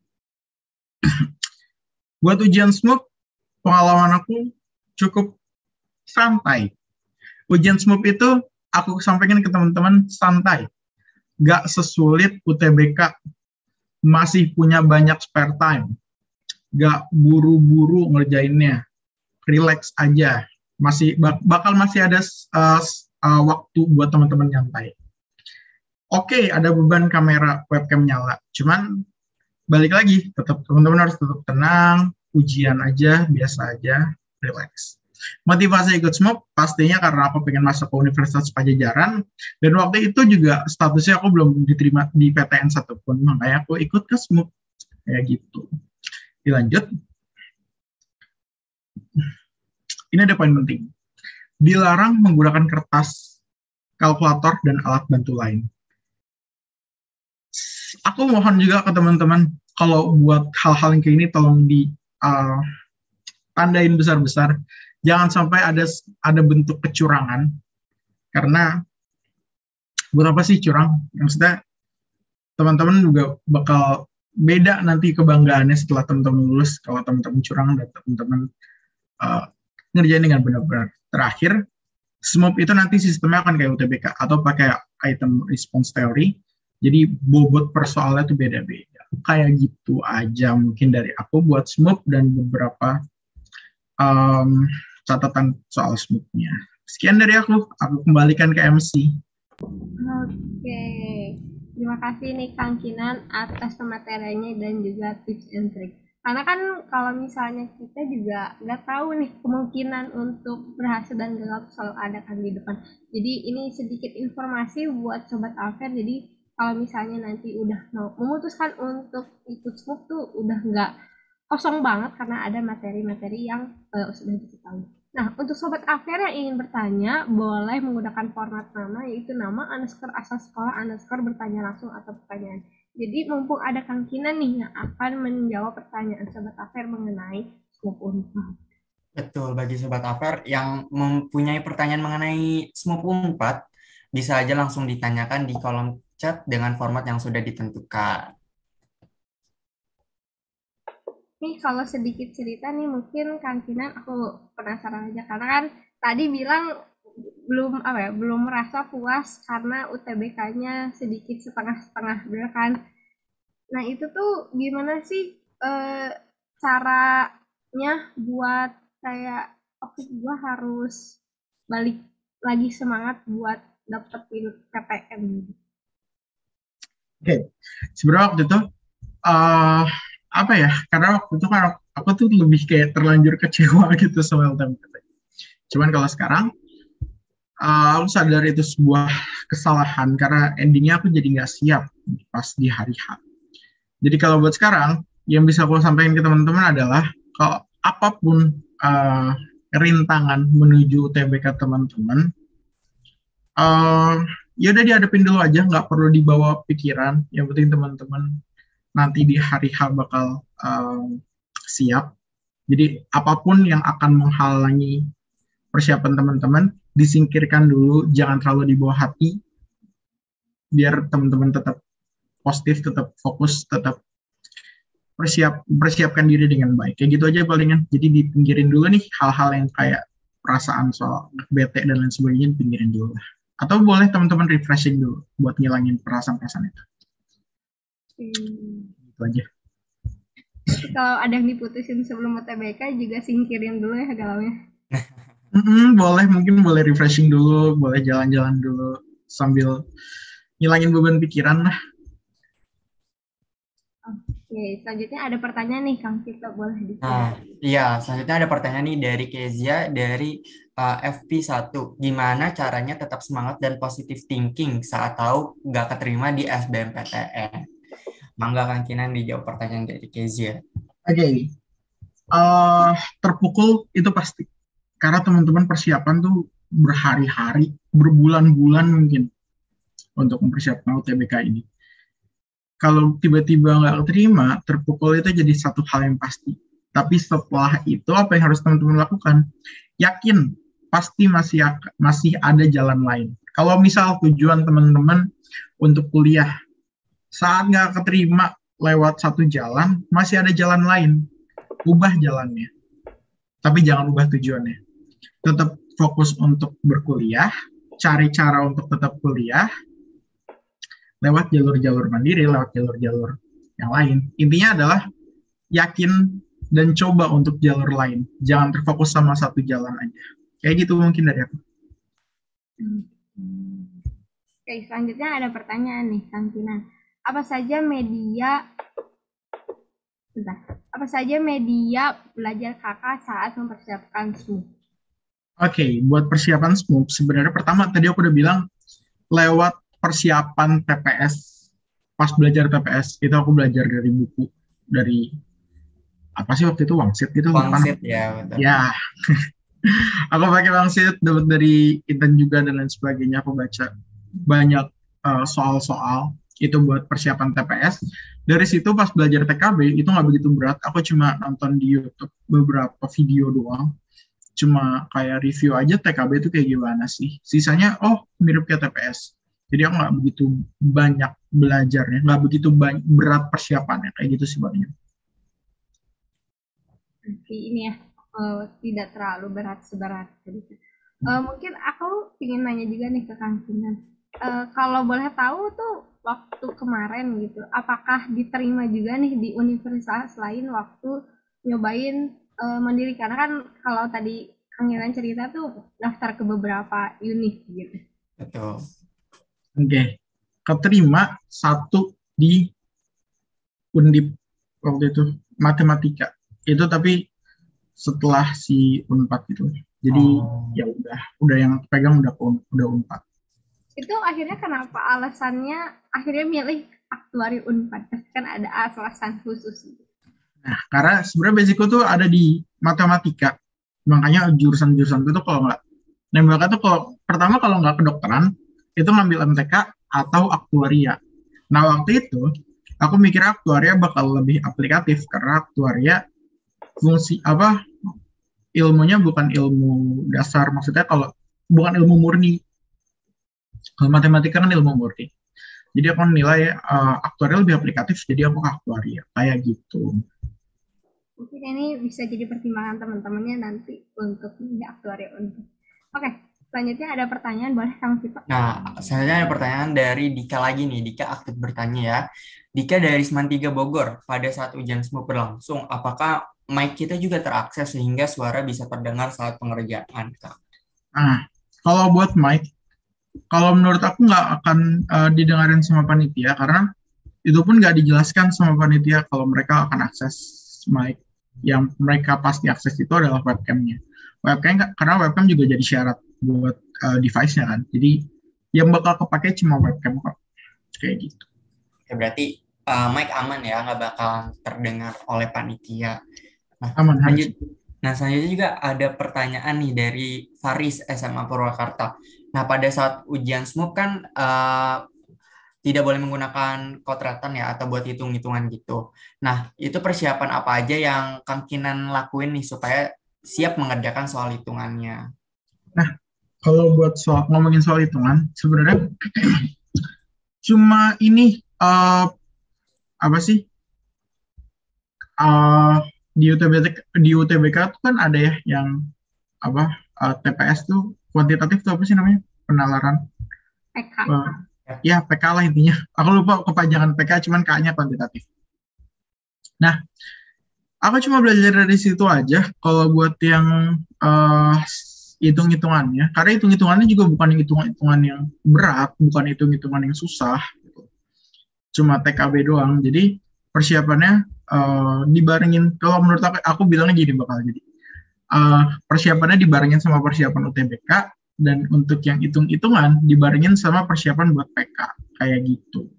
C: buat ujian S M U P, pengalaman aku cukup santai. Ujian S M U P itu, aku sampaikan ke teman-teman, santai. Nggak sesulit U T B K. Masih punya banyak spare time. Nggak buru-buru ngerjainnya. Relax aja. Masih bakal masih ada uh, uh, waktu buat teman-teman nyantai. Oke, okay, ada beban kamera webcam nyala. Cuman balik lagi, tetap teman-teman harus tetap tenang, ujian aja, biasa aja, relax. Motivasi ikut SMUP pastinya karena aku pengen masuk ke Universitas Pajajaran, dan waktu itu juga statusnya aku belum diterima di P T N satupun, makanya aku ikut ke SMUP kayak gitu. Dilanjut. Ini ada poin penting. Dilarang menggunakan kertas, kalkulator, dan alat bantu lain. Aku mohon juga ke teman-teman, kalau buat hal-hal yang kayak ini tolong di uh, tandain besar-besar. Jangan sampai ada ada bentuk kecurangan. Karena buat apa sih curang? Maksudnya teman-teman juga bakal beda nanti kebanggaannya setelah teman-teman lulus kalau teman-teman curang dan teman-teman uh, ngerjain dengan benar-benar. Terakhir, SMUP itu nanti sistemnya akan kayak U T B K atau pakai item response theory. Jadi bobot persoalnya tuh beda-beda. Kayak gitu aja mungkin dari aku buat SMUP dan beberapa um, catatan soal SMUP-nya. Sekian dari aku. Aku kembalikan ke M C.
A: Oke. Terima kasih nih Kang Kinan atas pemateriannya dan juga tips and trick. Karena kan kalau misalnya kita juga nggak tahu nih kemungkinan untuk berhasil dan gagal selalu ada kan di depan. Jadi ini sedikit informasi buat Sobat Alfer. Jadi kalau misalnya nanti udah mau memutuskan untuk ikut SMUP tuh udah nggak kosong banget karena ada materi-materi yang uh, sudah diketahui. Nah, untuk Sobat Alfer yang ingin bertanya, boleh menggunakan format nama, yaitu nama underscore asal sekolah underscore bertanya langsung atau pertanyaan. Jadi mumpung ada Kang Kinan nih yang akan menjawab pertanyaan Sobat Alfer mengenai SMUP Unpad.
B: Betul, bagi Sobat Afer yang mempunyai pertanyaan mengenai SMUP Unpad, bisa aja langsung ditanyakan di kolom chat dengan format yang sudah ditentukan.
A: Nih kalau sedikit cerita nih mungkin Kang Kinan aku penasaran aja karena kan tadi bilang belum apa ya belum merasa puas karena U T B K-nya sedikit setengah-setengah bener kan. Nah itu tuh gimana sih eh, caranya buat kayak oke gue harus balik lagi semangat buat dapetin P T N.
C: Oke, sebenarnya waktu itu uh, apa ya? Karena waktu itu kan aku tuh lebih kayak terlanjur kecewa gitu sama L T M P T. Cuman kalau sekarang uh, aku sadar itu sebuah kesalahan karena endingnya aku jadi nggak siap pas di hari H. Jadi kalau buat sekarang yang bisa aku sampaikan ke teman-teman adalah kalau apapun uh, rintangan menuju U T B K teman-teman, uh, ya udah dihadapin dulu aja, nggak perlu dibawa pikiran. Yang penting teman-teman nanti di hari H bakal um, siap. Jadi apapun yang akan menghalangi persiapan teman-teman disingkirkan dulu, jangan terlalu dibawa hati, biar teman-teman tetap positif, tetap fokus, tetap persiap persiapkan diri dengan baik. Kayak gitu aja palingan. Jadi dipinggirin dulu nih hal-hal yang kayak perasaan soal bete dan lain sebagainya, dipinggirin dulu lah. Atau boleh teman-teman refreshing dulu buat ngilangin perasaan-perasaan itu.
A: Hmm.
C: Itu aja.
A: Tapi kalau ada yang diputusin sebelum U T B K juga singkirin dulu ya galaunya.
C: Mm-mm, boleh, mungkin boleh refreshing dulu, boleh jalan-jalan dulu sambil ngilangin beban pikiran lah.
A: Oke, selanjutnya ada pertanyaan nih Kang Vito, boleh dijawab.
B: Nah, iya, selanjutnya ada pertanyaan nih dari Kezia dari uh, F P satu. Gimana caranya tetap semangat dan positive thinking saat tahu nggak keterima di S B M P T N? Mangga Kang Kinan dijawab pertanyaan dari Kezia.
C: Oke, okay. uh, terpukul itu pasti. Karena teman-teman persiapan tuh berhari-hari, berbulan-bulan mungkin untuk mempersiapkan U T B K ini. Kalau tiba-tiba nggak keterima, terpukul itu jadi satu hal yang pasti. Tapi setelah itu, apa yang harus teman-teman lakukan? Yakin, pasti masih masih ada jalan lain. Kalau misal tujuan teman-teman untuk kuliah, saat nggak keterima lewat satu jalan, masih ada jalan lain. Ubah jalannya. Tapi jangan ubah tujuannya. Tetap fokus untuk berkuliah, cari cara untuk tetap kuliah, lewat jalur-jalur mandiri, lewat jalur-jalur yang lain. Intinya adalah yakin dan coba untuk jalur lain. Jangan terfokus sama satu jalan aja. Kayak gitu mungkin dari aku.
A: Oke, selanjutnya ada pertanyaan nih, Kang Kinan. Apa saja media Bentar. Apa saja media belajar kakak saat mempersiapkan SMUP?
C: Oke, buat persiapan SMUP, sebenarnya pertama tadi aku udah bilang lewat persiapan T P S. Pas belajar T P S, itu aku belajar dari buku, dari apa sih waktu itu Wangsit gitu, lupa
B: Wangsit
C: namanya.
B: ya, betul.
C: Ya, aku pakai Wangsit, dapat dari Intan juga dan lain sebagainya. Aku baca banyak eh, soal-soal itu buat persiapan T P S. Dari situ pas belajar T K B itu nggak begitu berat. Aku cuma nonton di YouTube beberapa video doang. Cuma kayak review aja T K B itu kayak gimana sih. Sisanya, oh mirip kayak T P S. Jadi aku nggak begitu banyak belajarnya, nggak begitu banyak, berat persiapannya kayak gitu sih paling.
A: Oke, ini ya, eh, tidak terlalu berat seberat gitu. Eh, mungkin aku ingin nanya juga nih ke Kang Kinan. Eh, kalau boleh tahu tuh waktu kemarin gitu, apakah diterima juga nih di universitas lain waktu nyobain eh, mandiri? Karena kan kalau tadi Kang Kinan cerita tuh daftar ke beberapa univ gitu.
B: Betul.
C: Oke, keterima satu di Undip waktu itu matematika. Itu tapi setelah si Unpad gitu. Jadi
B: Oh.
C: ya udah, udah yang pegang udah Un- udah Unpad.
A: Itu akhirnya kenapa alasannya akhirnya milih aktuari Unpad? Kan ada alasan khusus gitu.
C: Nah, karena sebenarnya basicku tuh ada di matematika. Makanya jurusan-jurusan itu kalau nggak nembaknya tuh kalau pertama kalau nggak kedokteran itu ngambil M T K atau aktuaria. Nah waktu itu aku mikir aktuaria bakal lebih aplikatif karena aktuaria fungsi apa ilmunya bukan ilmu dasar, maksudnya kalau bukan ilmu murni. Kalau matematika kan ilmu murni. Jadi aku nilai uh, aktuaria lebih aplikatif, jadi aku ke aktuaria kayak gitu.
A: Mungkin ini bisa jadi pertimbangan teman-temannya nanti untuk menjadi aktuaria Unpad. Oke, selanjutnya ada pertanyaan, boleh Kang Vito?
B: Nah, selanjutnya ada pertanyaan dari Dika lagi nih. Dika aktif bertanya ya. Dika dari Seman tiga Bogor, pada saat ujian SMUP berlangsung, apakah mic kita juga terakses sehingga suara bisa terdengar saat pengerjaan, Kak?
C: Nah, kalau buat mic, kalau menurut aku nggak akan uh, didengarin sama panitia karena itu pun nggak dijelaskan sama panitia kalau mereka akan akses mic. Yang mereka pasti akses itu adalah webcamnya. Webcam karena webcam juga jadi syarat buat uh, device-nya kan. Jadi yang bakal kepake cuma webcam kok. Kayak gitu.
B: Ya, berarti uh, mic aman ya, nggak bakal terdengar oleh panitia. Nah,
C: Aman
B: lanjut.
C: harus.
B: Nah, selanjutnya juga ada pertanyaan nih dari Faris S M A Purwakarta. Nah, pada saat ujian SMUP kan uh, tidak boleh menggunakan kotratan ya atau buat hitung-hitungan gitu. Nah, itu persiapan apa aja yang Kang Kinan lakuin nih supaya siap mengerjakan soal hitungannya?
C: Nah, kalau buat soal ngomongin soal hitungan, sebenarnya cuma ini uh, apa sih? Uh, di U T B K di U T B K tuh kan ada ya yang apa uh, T P S tuh kuantitatif tuh apa sih namanya? Penalaran.
A: P K.
C: Uh, ya P K lah intinya. Aku lupa kepanjangan P K, cuman K-nya kuantitatif. Nah, aku cuma belajar dari situ aja. Kalau buat yang uh, hitung-hitungannya, karena hitung-hitungannya juga bukan hitung-hitungan yang berat, bukan hitung-hitungan yang susah, gitu. Cuma T K B doang. Jadi persiapannya uh, dibarengin. Kalau menurut aku, aku bilangnya gini bakal jadi. Uh, persiapannya dibarengin sama persiapan U T B K, dan untuk yang hitung-hitungan dibarengin sama persiapan buat P K. Kayak gitu.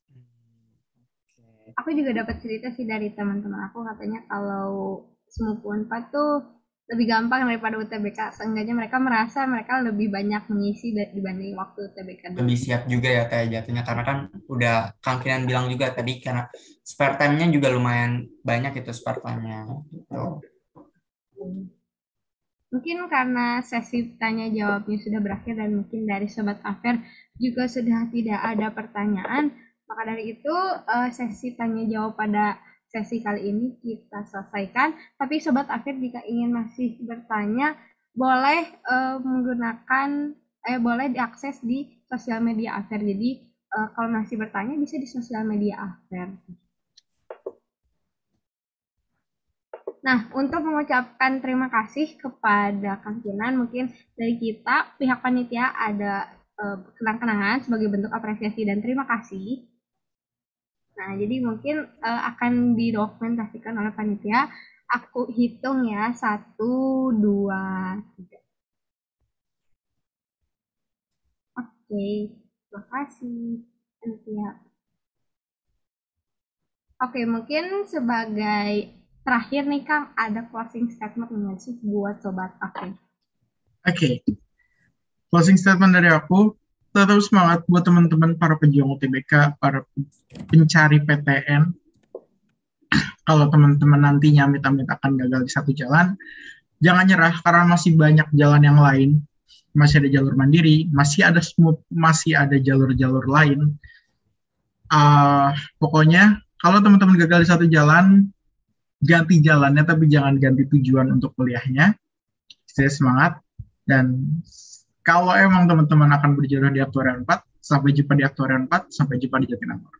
A: Aku juga dapat cerita sih dari teman-teman aku, katanya kalau SMUP Unpad tuh lebih gampang daripada U T B K. Seenggaknya mereka merasa mereka lebih banyak mengisi dibanding waktu U T B K dulu.
B: Lebih siap juga ya teh jatuhnya karena kan udah Kang Kinan bilang juga tadi karena spare time-nya juga lumayan banyak itu spare time-nya gitu.
A: Mungkin karena sesi tanya jawabnya sudah berakhir dan mungkin dari Sobat Afer juga sudah tidak ada pertanyaan, maka dari itu uh, sesi tanya jawab pada sesi kali ini kita selesaikan. Tapi Sobat Afer jika ingin masih bertanya, boleh uh, menggunakan, eh boleh diakses di sosial media Afer. Jadi uh, kalau masih bertanya bisa di sosial media Afer. Nah, untuk mengucapkan terima kasih kepada Kang Kinan, mungkin dari kita, pihak panitia ada uh, kenang-kenangan sebagai bentuk apresiasi dan terima kasih. Nah, jadi mungkin uh, akan didokumentasikan oleh panitia. Aku hitung ya, satu, dua, tiga. Oke, terima kasih. Ya. Oke, mungkin sebagai terakhir nih Kang, ada closing statement nggak sih buat Sobat Afir?
C: Oke, closing statement dari aku, tetap semangat buat teman-teman para pejuang U T B K, para pencari P T N. Kalau teman-teman nantinya amit-amit akan gagal di satu jalan, jangan nyerah karena masih banyak jalan yang lain. Masih ada jalur mandiri, masih ada masih ada jalur-jalur lain. Uh, pokoknya kalau teman-teman gagal di satu jalan, ganti jalannya tapi jangan ganti tujuan untuk kuliahnya. Saya semangat, dan kalau emang teman-teman akan berjodoh di aktuariat empat, sampai jumpa di aktuariat empat, sampai jumpa di Jatinangor.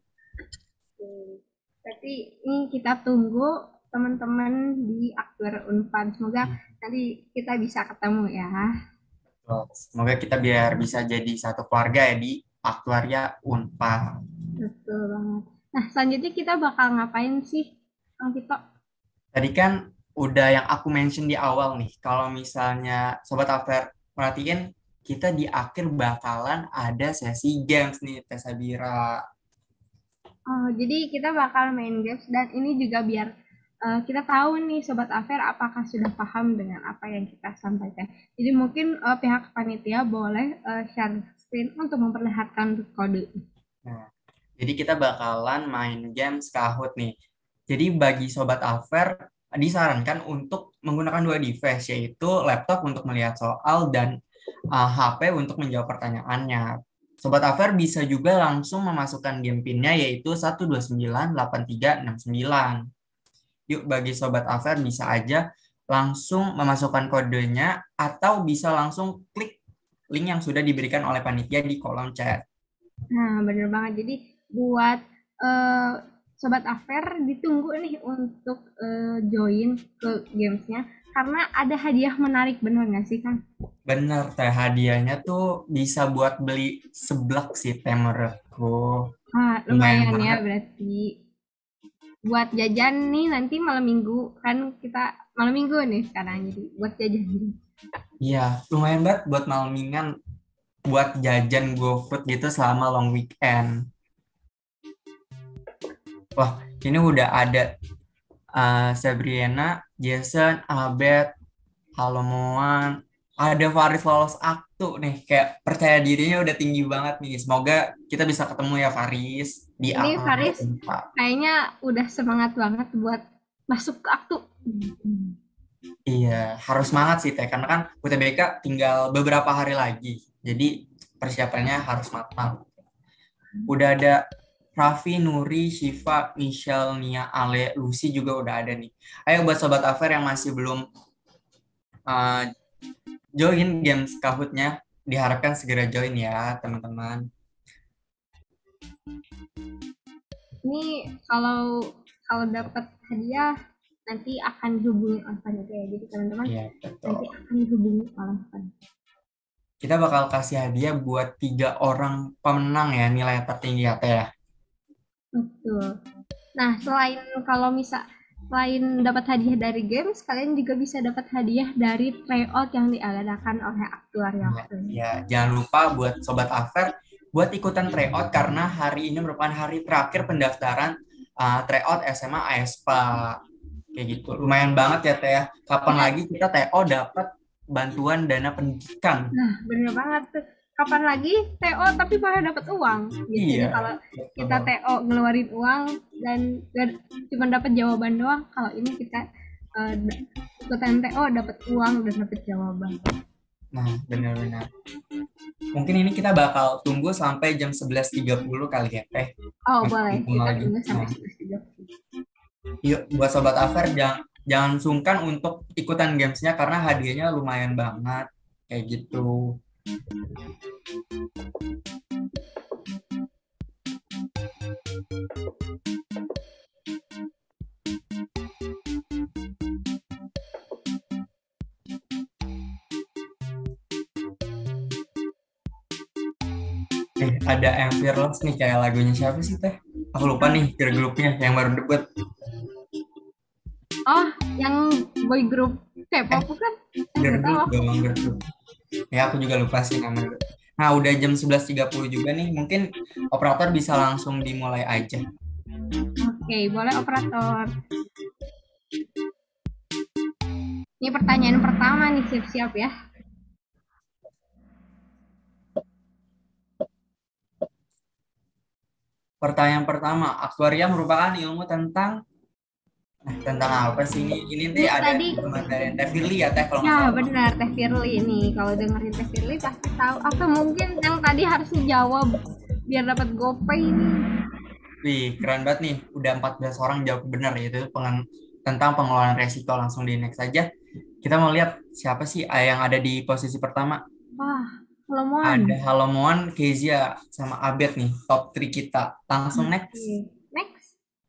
A: Berarti ini kita tunggu teman-teman di aktuariat Unpad. Semoga hmm. nanti kita bisa ketemu ya.
B: Semoga kita biar bisa jadi satu keluarga ya di aktuariat Unpad.
A: Betul banget. Nah, selanjutnya kita bakal ngapain sih, Kang Vito?
B: Tadi kan udah yang aku mention di awal nih, kalau misalnya Sobat Affair perhatiin, kita di akhir bakalan ada sesi games nih, Teh Sabira.
A: Oh, jadi kita bakal main games, dan ini juga biar uh, kita tahu nih Sobat Affair apakah sudah paham dengan apa yang kita sampaikan. Jadi mungkin uh, pihak panitia boleh uh, share screen untuk memperlihatkan kode.
B: Nah, jadi kita bakalan main games Kahoot nih. Jadi bagi Sobat Affair disarankan untuk menggunakan dua device, yaitu laptop untuk melihat soal dan uh, H P untuk menjawab pertanyaannya. Sobat Affair bisa juga langsung memasukkan game pinnya, yaitu satu dua sembilan delapan tiga enam sembilan. Yuk, bagi Sobat Affair bisa aja langsung memasukkan kodenya atau bisa langsung klik link yang sudah diberikan oleh panitia di kolom chat.
A: Nah, bener banget. Jadi buat uh, Sobat Affair ditunggu nih untuk uh, join ke gamesnya, karena ada hadiah menarik, bener nggak sih Kang?
B: Bener, Teh, hadiahnya tuh bisa buat beli seblak sih, Teh, menurutku.
A: Ah, lumayan, lumayan ya berarti. Buat jajan nih nanti malam minggu, kan kita malam minggu nih sekarang, jadi buat jajan.
B: Iya, lumayan banget buat malam mingguan, buat jajan GoFood gitu selama long weekend. Wah, ini udah ada uh, Sabrina, Jason, Abed, Halomoan, ada Faris lolos aktu nih, kayak percaya dirinya udah tinggi banget nih. Semoga kita bisa ketemu ya Faris di
A: ini Faris kayaknya udah semangat banget buat masuk ke aktu.
B: Iya, harus semangat sih Teh, karena kan U T B K tinggal beberapa hari lagi, jadi persiapannya harus matang. Udah ada Raffi, Nuri, Shiva, Michelle, Nia, Ale, Lucy juga udah ada nih. Ayo buat Sobat Affair yang masih belum uh, join games Kahoot-nya, diharapkan segera join ya teman-teman.
A: Ini kalau kalau dapat hadiah nanti akan dihubungi oleh panitia, jadi teman-teman
B: ya,
A: nanti akan dihubungi oleh panitia.
B: Kita bakal kasih hadiah buat tiga orang pemenang ya, nilai tertinggi ya Teh ya.
A: Betul. Nah, selain kalau misal selain dapat hadiah dari games, kalian juga bisa dapat hadiah dari tryout yang diadakan oleh aktuariat.
B: Ya, ya, jangan lupa buat Sobat Affair buat ikutan tryout, karena hari ini merupakan hari terakhir pendaftaran uh, tryout S M A A S P A. Kayak gitu. Lumayan banget ya Teh ya. Kapan ya. lagi kita T O dapat bantuan dana pendidikan?
A: Nah, bener banget tuh. Kapan lagi T O tapi malah dapat uang gitu.
B: Iya,
A: kalau kita T O ngeluarin uang dan cuma dapat jawaban doang, kalau ini kita uh, ikutan T O dapat uang dan dapat jawaban.
B: Nah, benar-benar. Mungkin ini kita bakal tunggu sampai jam sebelas tiga puluh kali ya Teh.
A: Oh, boleh. Kita tunggu sampai sebelas tiga puluh.
B: Yuk, buat Sobat Affair jangan jangan sungkan untuk ikutan gamesnya, karena hadiahnya lumayan banget kayak gitu. Eh, ada yang Fearless nih, kayak lagunya siapa sih Teh? Aku lupa nih, girl grupnya yang baru debut.
A: Oh, yang boy group K-pop kan?
B: Girl group, girl group. Ya, aku juga lupa sih namanya. Nah, udah jam sebelas tiga puluh juga nih. Mungkin operator bisa langsung dimulai aja.
A: Oke, boleh operator. Ini pertanyaan pertama nih, siap-siap ya.
B: Pertanyaan pertama, aktuaria merupakan ilmu tentang nah, tentang apa sih ini? Ini
A: Ini
B: nih ada
A: tadi,
B: dari Teh Firly ya, Teh, kalau nggak
A: ya
B: salah.
A: benar, Teh Firly ini. Kalau dengerin Teh Firly pasti tahu. Atau mungkin yang tadi harus dijawab biar dapat GoPay ini.
B: Wih, keren banget nih. Udah empat belas orang jawab benar, yaitu pengen- tentang pengelolaan resiko. Langsung di next aja. Kita mau lihat siapa sih ah, yang ada di posisi pertama.
A: Wah, Solomon.
B: Ada Halomoan, Kezia, sama Abed nih, top tiga kita. Langsung next.
A: Oke, next.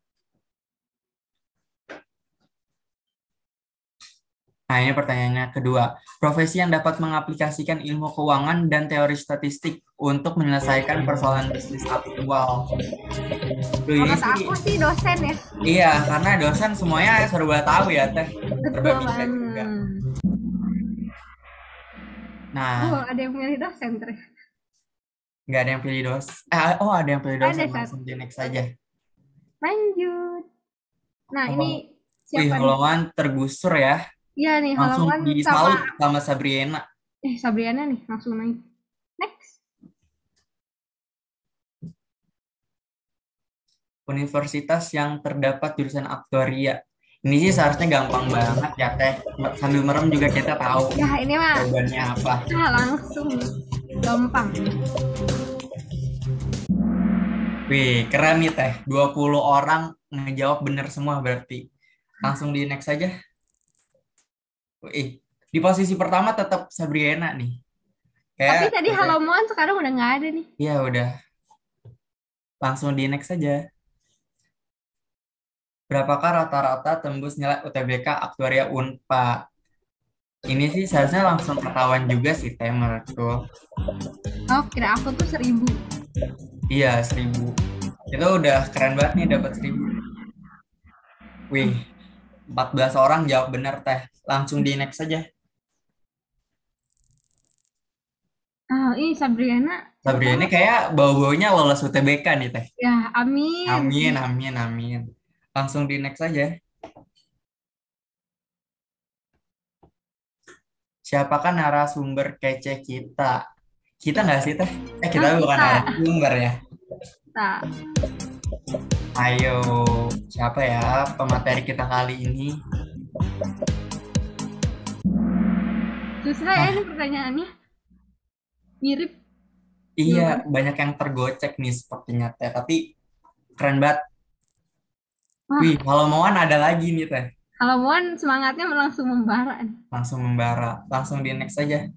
B: Nah, ini pertanyaannya kedua. Profesi yang dapat mengaplikasikan ilmu keuangan dan teori statistik untuk menyelesaikan persoalan bisnis aktual. Duh, ini
A: Menurut
B: sih,
A: aku sih dosen ya.
B: iya, karena dosen semuanya serba tahu ya, Teh. Serba
A: Betul
B: bisa juga.
A: banget.
B: Nah,
A: Oh, ada yang milih dosen terus.
B: nggak ada yang pilih dos. Eh, oh, ada yang pilih
A: Ada,
B: dosen.
A: Sat.
B: Langsung di next aja.
A: Lanjut. Nah,
B: Oh,
A: ini
B: wih,
A: siapa nih?
B: Haloman tergusur ya.
A: Iya nih,
B: Langsung
A: Haloman
B: disalut
A: sama
B: sama Sabriana.
A: eh Sabriana nih langsung naik. Next.
B: Universitas yang terdapat jurusan aktuaria. Ini sih seharusnya gampang banget ya, Teh. Sambil merem juga kita tahu
A: Ya, ini mah
B: jawabannya apa.
A: ah, langsung gampang.
B: Wih, keren nih, Teh. dua puluh orang ngejawab bener semua berarti. Langsung di next aja. Wih, di posisi pertama tetap Sabriana nih.
A: Tapi
B: Kayak
A: tadi Haloman sekarang udah nggak ada nih.
B: iya udah. Langsung di next aja. Berapakah rata-rata tembus nilai U T B K aktuaria Unpad? Ini sih seharusnya langsung ketahuan juga sih, Teh, menurutku.
A: Oh, kira aku tuh seribu.
B: Iya, seribu. Itu udah keren banget nih dapat seribu. Wih, empat belas orang jawab benar, Teh. Langsung di next aja.
A: Ah, ini Sabriana.
B: Sabrina ini kayak bau-baunya lolos U T B K nih, Teh.
A: Ya, amin.
B: Amin, amin, amin. Langsung di next aja. Siapakah narasumber kece kita? Kita nggak sih, Teh? Eh, kita
A: Ah,
B: bukan
A: kita.
B: narasumber ya.
A: Nah,
B: Ayo, siapa ya pemateri kita kali ini?
A: susah ya ini pertanyaannya. Mirip.
B: Iya, banyak yang tergocek nih sepertinya, Teh. Tapi keren banget.
A: Wah,
B: Wih, kalau mauan ada lagi nih, Teh.
A: Haloman semangatnya langsung membara.
B: Langsung membara. Langsung di next aja.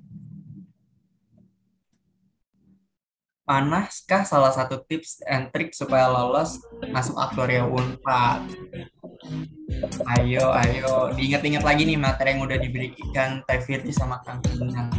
B: Manaskah salah satu tips and trik supaya lolos masuk aktuaria Unpad? Ayo, ayo. Diingat-ingat lagi nih materi yang udah diberikan Teh Firly sama Kang Kinang.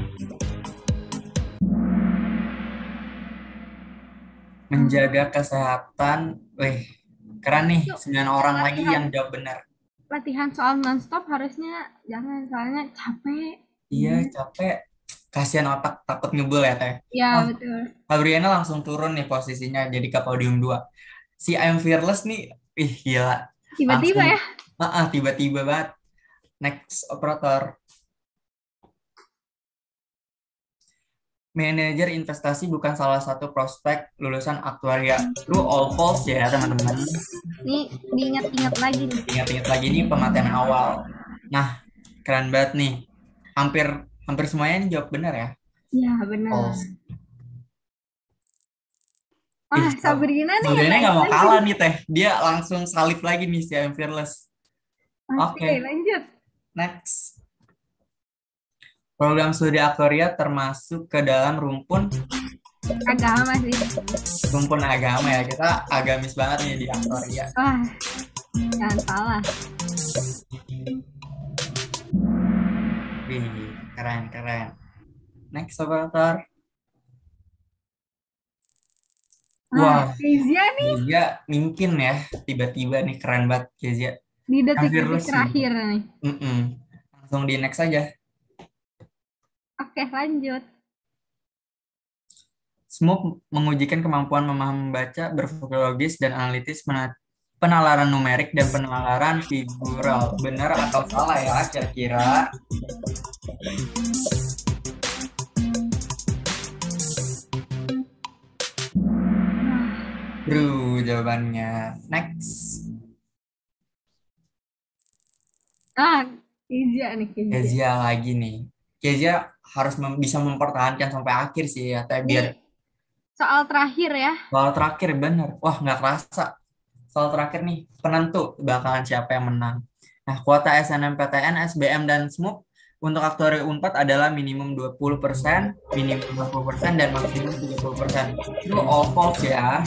B: Menjaga kesehatan. Wih, keren nih.
A: Yuk,
B: sembilan orang lagi
A: latihan.
B: yang jawab benar.
A: Latihan soal nonstop harusnya jangan, soalnya capek.
B: Iya, capek. Kasihan otak takut ngebul ya, Teh.
A: Ya,
B: Wah,
A: betul.
B: Fabriana langsung turun nih posisinya jadi ke podium dua. Si I'm Fearless nih, ih gila.
A: Tiba-tiba
B: Langsung,
A: ya.
B: ah, ah, tiba-tiba banget. Next operator. Manajer investasi bukan salah satu prospek lulusan aktuaria. True or false ya, teman-teman.
A: Nih, diingat-ingat lagi nih.
B: Ingat-ingat lagi nih pemateri awal. Nah, keren banget nih. Hampir hampir semuanya ini jawab benar ya.
A: Iya, benar.
B: False.
A: Wah,
B: Ih,
A: Sabrina nih.
B: Sabrina
A: naik
B: nggak mau
A: lagi.
B: kalah nih, Teh. Dia langsung salib lagi nih si I'm Fearless.
A: Oke,
B: Oke.
A: lanjut.
B: Next. Program studi aktuaria termasuk ke dalam rumpun
A: Agama sih.
B: rumpun agama ya. Kita agamis banget nih di aktuaria.
A: Wah, jangan salah.
B: Wih, keren, keren. Next operator.
A: Wah,
B: Wah,
A: Kezia nih
B: Kezia mungkin ya. Tiba-tiba nih keren banget Kezia.
A: di
B: Yang
A: detik-detik
B: fearless sih.
A: terakhir nih.
B: Mm-mm. Langsung di next aja.
A: Oke, lanjut.
B: Smook mengujikan kemampuan memahami membaca, berpikir logis dan analitis, mena- penalaran numerik dan penalaran figural. Benar atau salah ya kira-kira? True jawabannya. Next.
A: Ah, Kezia nih, Kezia.
B: Kezia lagi nih. Kezia harus mem- bisa mempertahankan sampai akhir sih ya, teh biar
A: Ini soal terakhir ya.
B: soal terakhir bener. Wah, nggak kerasa. Soal terakhir nih, penentu bakalan siapa yang menang. Nah, kuota S N M P T N, S B M, dan Smook untuk aktuari Unpad adalah minimum dua puluh persen, minimum lima puluh persen, dan maksimum tiga puluh persen. Itu all false ya.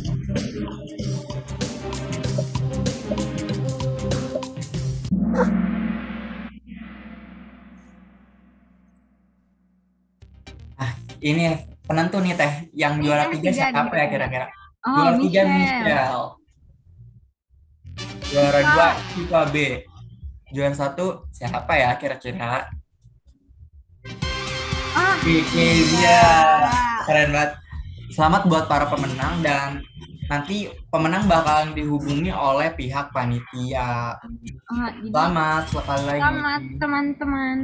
B: Nah, ini penentu nih teh. Yang
A: Ini
B: juara
A: yang
B: tiga
A: ketiga nih,
B: siapa ya
A: ketiga.
B: kira-kira?
A: Oh,
B: Juara tiga
A: Michelle.
B: Michelle. Juara
A: Ipa.
B: dua Ipa B. Juara satu siapa ya kira-kira?
A: Ah,
B: Kezia. Keren banget. Selamat buat para pemenang dan nanti pemenang bakalan dihubungi oleh pihak panitia.
A: ah, jadi
B: Selamat sekali lagi.
A: selamat teman-teman.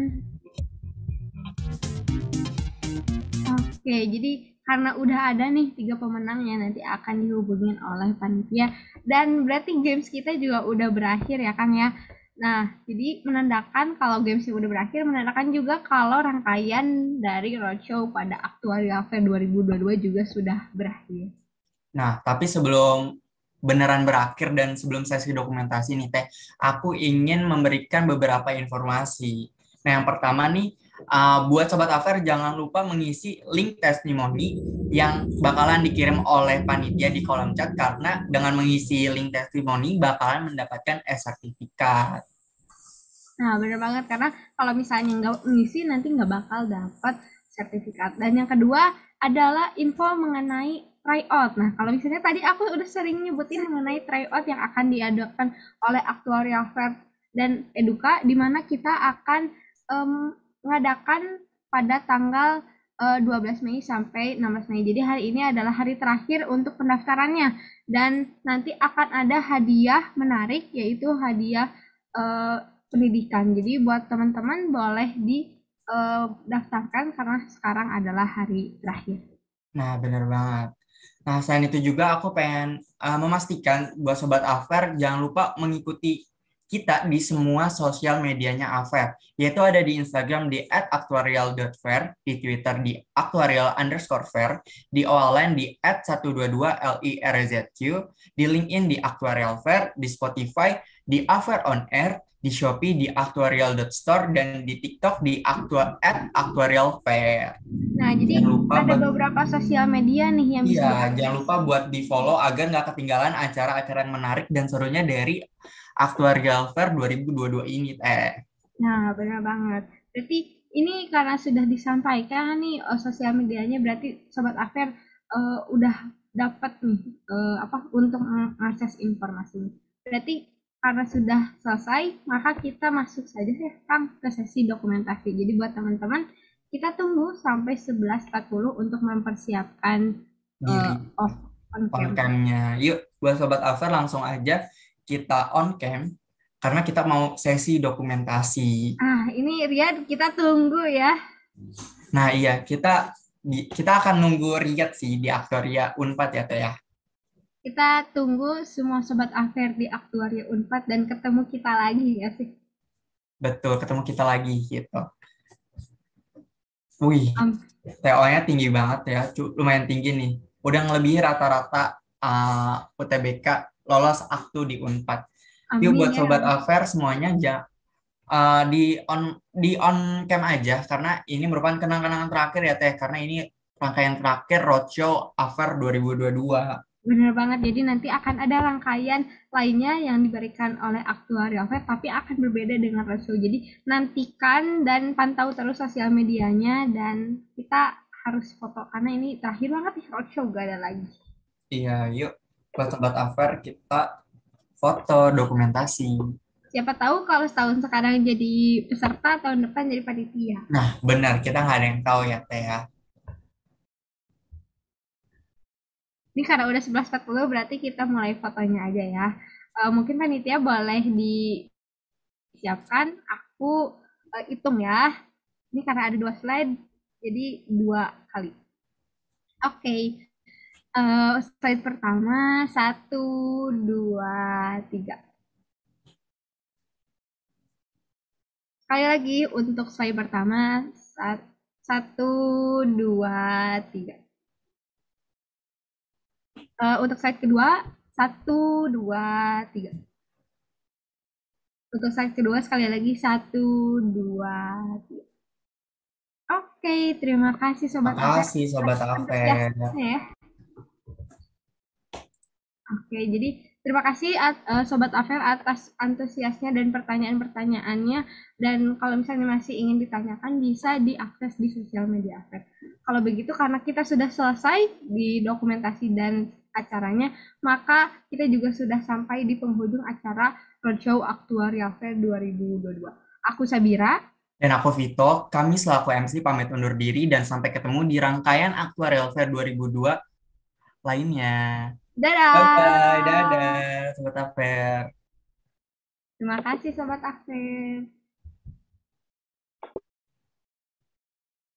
A: Oke, jadi karena udah ada nih tiga pemenang yang nanti akan dihubungin oleh panitia dan berarti games kita juga udah berakhir ya Kang ya. Nah, jadi menandakan kalau games udah berakhir, menandakan juga kalau rangkaian dari roadshow pada Aktuarial Fair dua ribu dua puluh dua juga sudah berakhir.
B: Nah, tapi sebelum beneran berakhir dan sebelum sesi dokumentasi nih Teh, aku ingin memberikan beberapa informasi. Nah, yang pertama nih, uh, buat Sobat Afer jangan lupa mengisi link testimoni yang bakalan dikirim oleh panitia di kolom chat karena dengan mengisi link testimoni bakalan mendapatkan e-sertifikat.
A: Nah, bener banget karena kalau misalnya nggak ngisi nanti nggak bakal dapat sertifikat. Dan yang kedua adalah info mengenai tryout. Nah, kalau misalnya tadi aku udah sering nyebutin mengenai tryout yang akan diadakan oleh Actuarial Fair dan Eduka, di mana kita akan um, mengadakan pada tanggal uh, dua belas Mei sampai enam belas Mei. Jadi hari ini adalah hari terakhir untuk pendaftarannya dan nanti akan ada hadiah menarik yaitu hadiah uh, pendidikan. Jadi buat teman-teman boleh didaftarkan karena sekarang adalah hari terakhir.
B: Nah, bener banget. Nah, selain itu juga aku pengen uh, memastikan buat Sobat Afer jangan lupa mengikuti kita di semua sosial medianya Afer, yaitu ada di Instagram di at actuarial dot fair, di Twitter di actuarial underscore fair, di O L N di at seratus dua puluh dua L I R Z Q, di LinkedIn di Actuarial Fair, di Spotify di Afer On Air, di Shopee di actuarial dot store, dan di TikTok di actua, at actuarial fair.
A: Nah, jadi
B: Jangan lupa
A: ada
B: buat-
A: beberapa sosial media nih yang bisa
B: Iya,
A: diakses.
B: jangan lupa buat di follow agar nggak ketinggalan acara-acara yang menarik dan serunya dari Actuarial Fair dua ribu dua puluh dua ini, Teh.
A: Nah, benar banget. Berarti ini karena sudah disampaikan nih uh, sosial medianya, berarti Sobat Afer uh, udah dapat nih uh, apa untuk mengakses informasinya. Berarti karena sudah selesai, maka kita masuk saja ya Kang ke sesi dokumentasi. Jadi buat teman-teman, kita tunggu sampai sebelas empat puluh untuk mempersiapkan uh, off on cam.
B: On cam-nya. Yuk, buat Sobat Afer langsung aja kita on cam karena kita mau sesi dokumentasi.
A: Ah, ini Riyad kita tunggu ya.
B: Nah, iya, kita kita akan nunggu Riyad sih di Aktuaria Unpad ya, Teh ya.
A: Kita tunggu semua Sobat Afer di Aktuaria Unpad dan ketemu kita lagi ya sih.
B: Betul, ketemu kita lagi gitu. Wih,
A: Um,
B: T O-nya tinggi banget ya, lumayan tinggi nih. Udah ngelebihi rata-rata uh, U T B K lolos aktu di Unpad. Yuk buat
A: ya.
B: Sobat Afer semuanya ja, uh, di on di on cam aja karena ini merupakan kenang-kenangan terakhir ya Teh, karena ini rangkaian terakhir roadshow Afer dua ribu dua puluh dua.
A: Benar banget, jadi nanti akan ada rangkaian lainnya yang diberikan oleh Actuarial Fair tapi akan berbeda dengan roadshow. Jadi nantikan dan pantau terus sosial medianya dan kita harus foto karena ini terakhir banget nih roadshow, gak ada lagi.
B: Iya, yuk buat Sobat Afer kita foto dokumentasi.
A: Siapa tahu kalau setahun sekarang jadi peserta, tahun depan jadi panitia.
B: Nah, benar, kita nggak ada yang tahu ya Teh ya.
A: Ini karena udah sebelas empat puluh berarti kita mulai fotonya aja ya. Uh, mungkin panitia boleh disiapkan. Aku uh, hitung ya. Ini karena ada dua slide, jadi dua kali. Oke. Okay. Uh, slide pertama, satu, dua, tiga. Sekali lagi untuk slide pertama, satu, dua, tiga. Uh, untuk slide kedua, satu, dua, tiga. Untuk slide kedua sekali lagi, satu, dua, tiga. Oke, terima kasih Sobat
B: Terima kasih Sobat Afer.
A: Ya. Oke, jadi terima kasih uh, Sobat Afer atas antusiasnya dan pertanyaan-pertanyaannya. Dan kalau misalnya masih ingin ditanyakan, bisa diakses di sosial media Afer. Kalau begitu, karena kita sudah selesai di dokumentasi dan acaranya, maka kita juga sudah sampai di penghujung acara Roadshow Aktuarial Fair dua ribu dua puluh dua. Aku Sabira.
B: Dan aku Vito, kami selaku M C pamit undur diri dan sampai ketemu di rangkaian Aktuarial Fair dua ribu dua lainnya.
A: Dadah.
B: Bye-bye, dadah Sobat Afer.
A: Terima kasih Sobat Afer.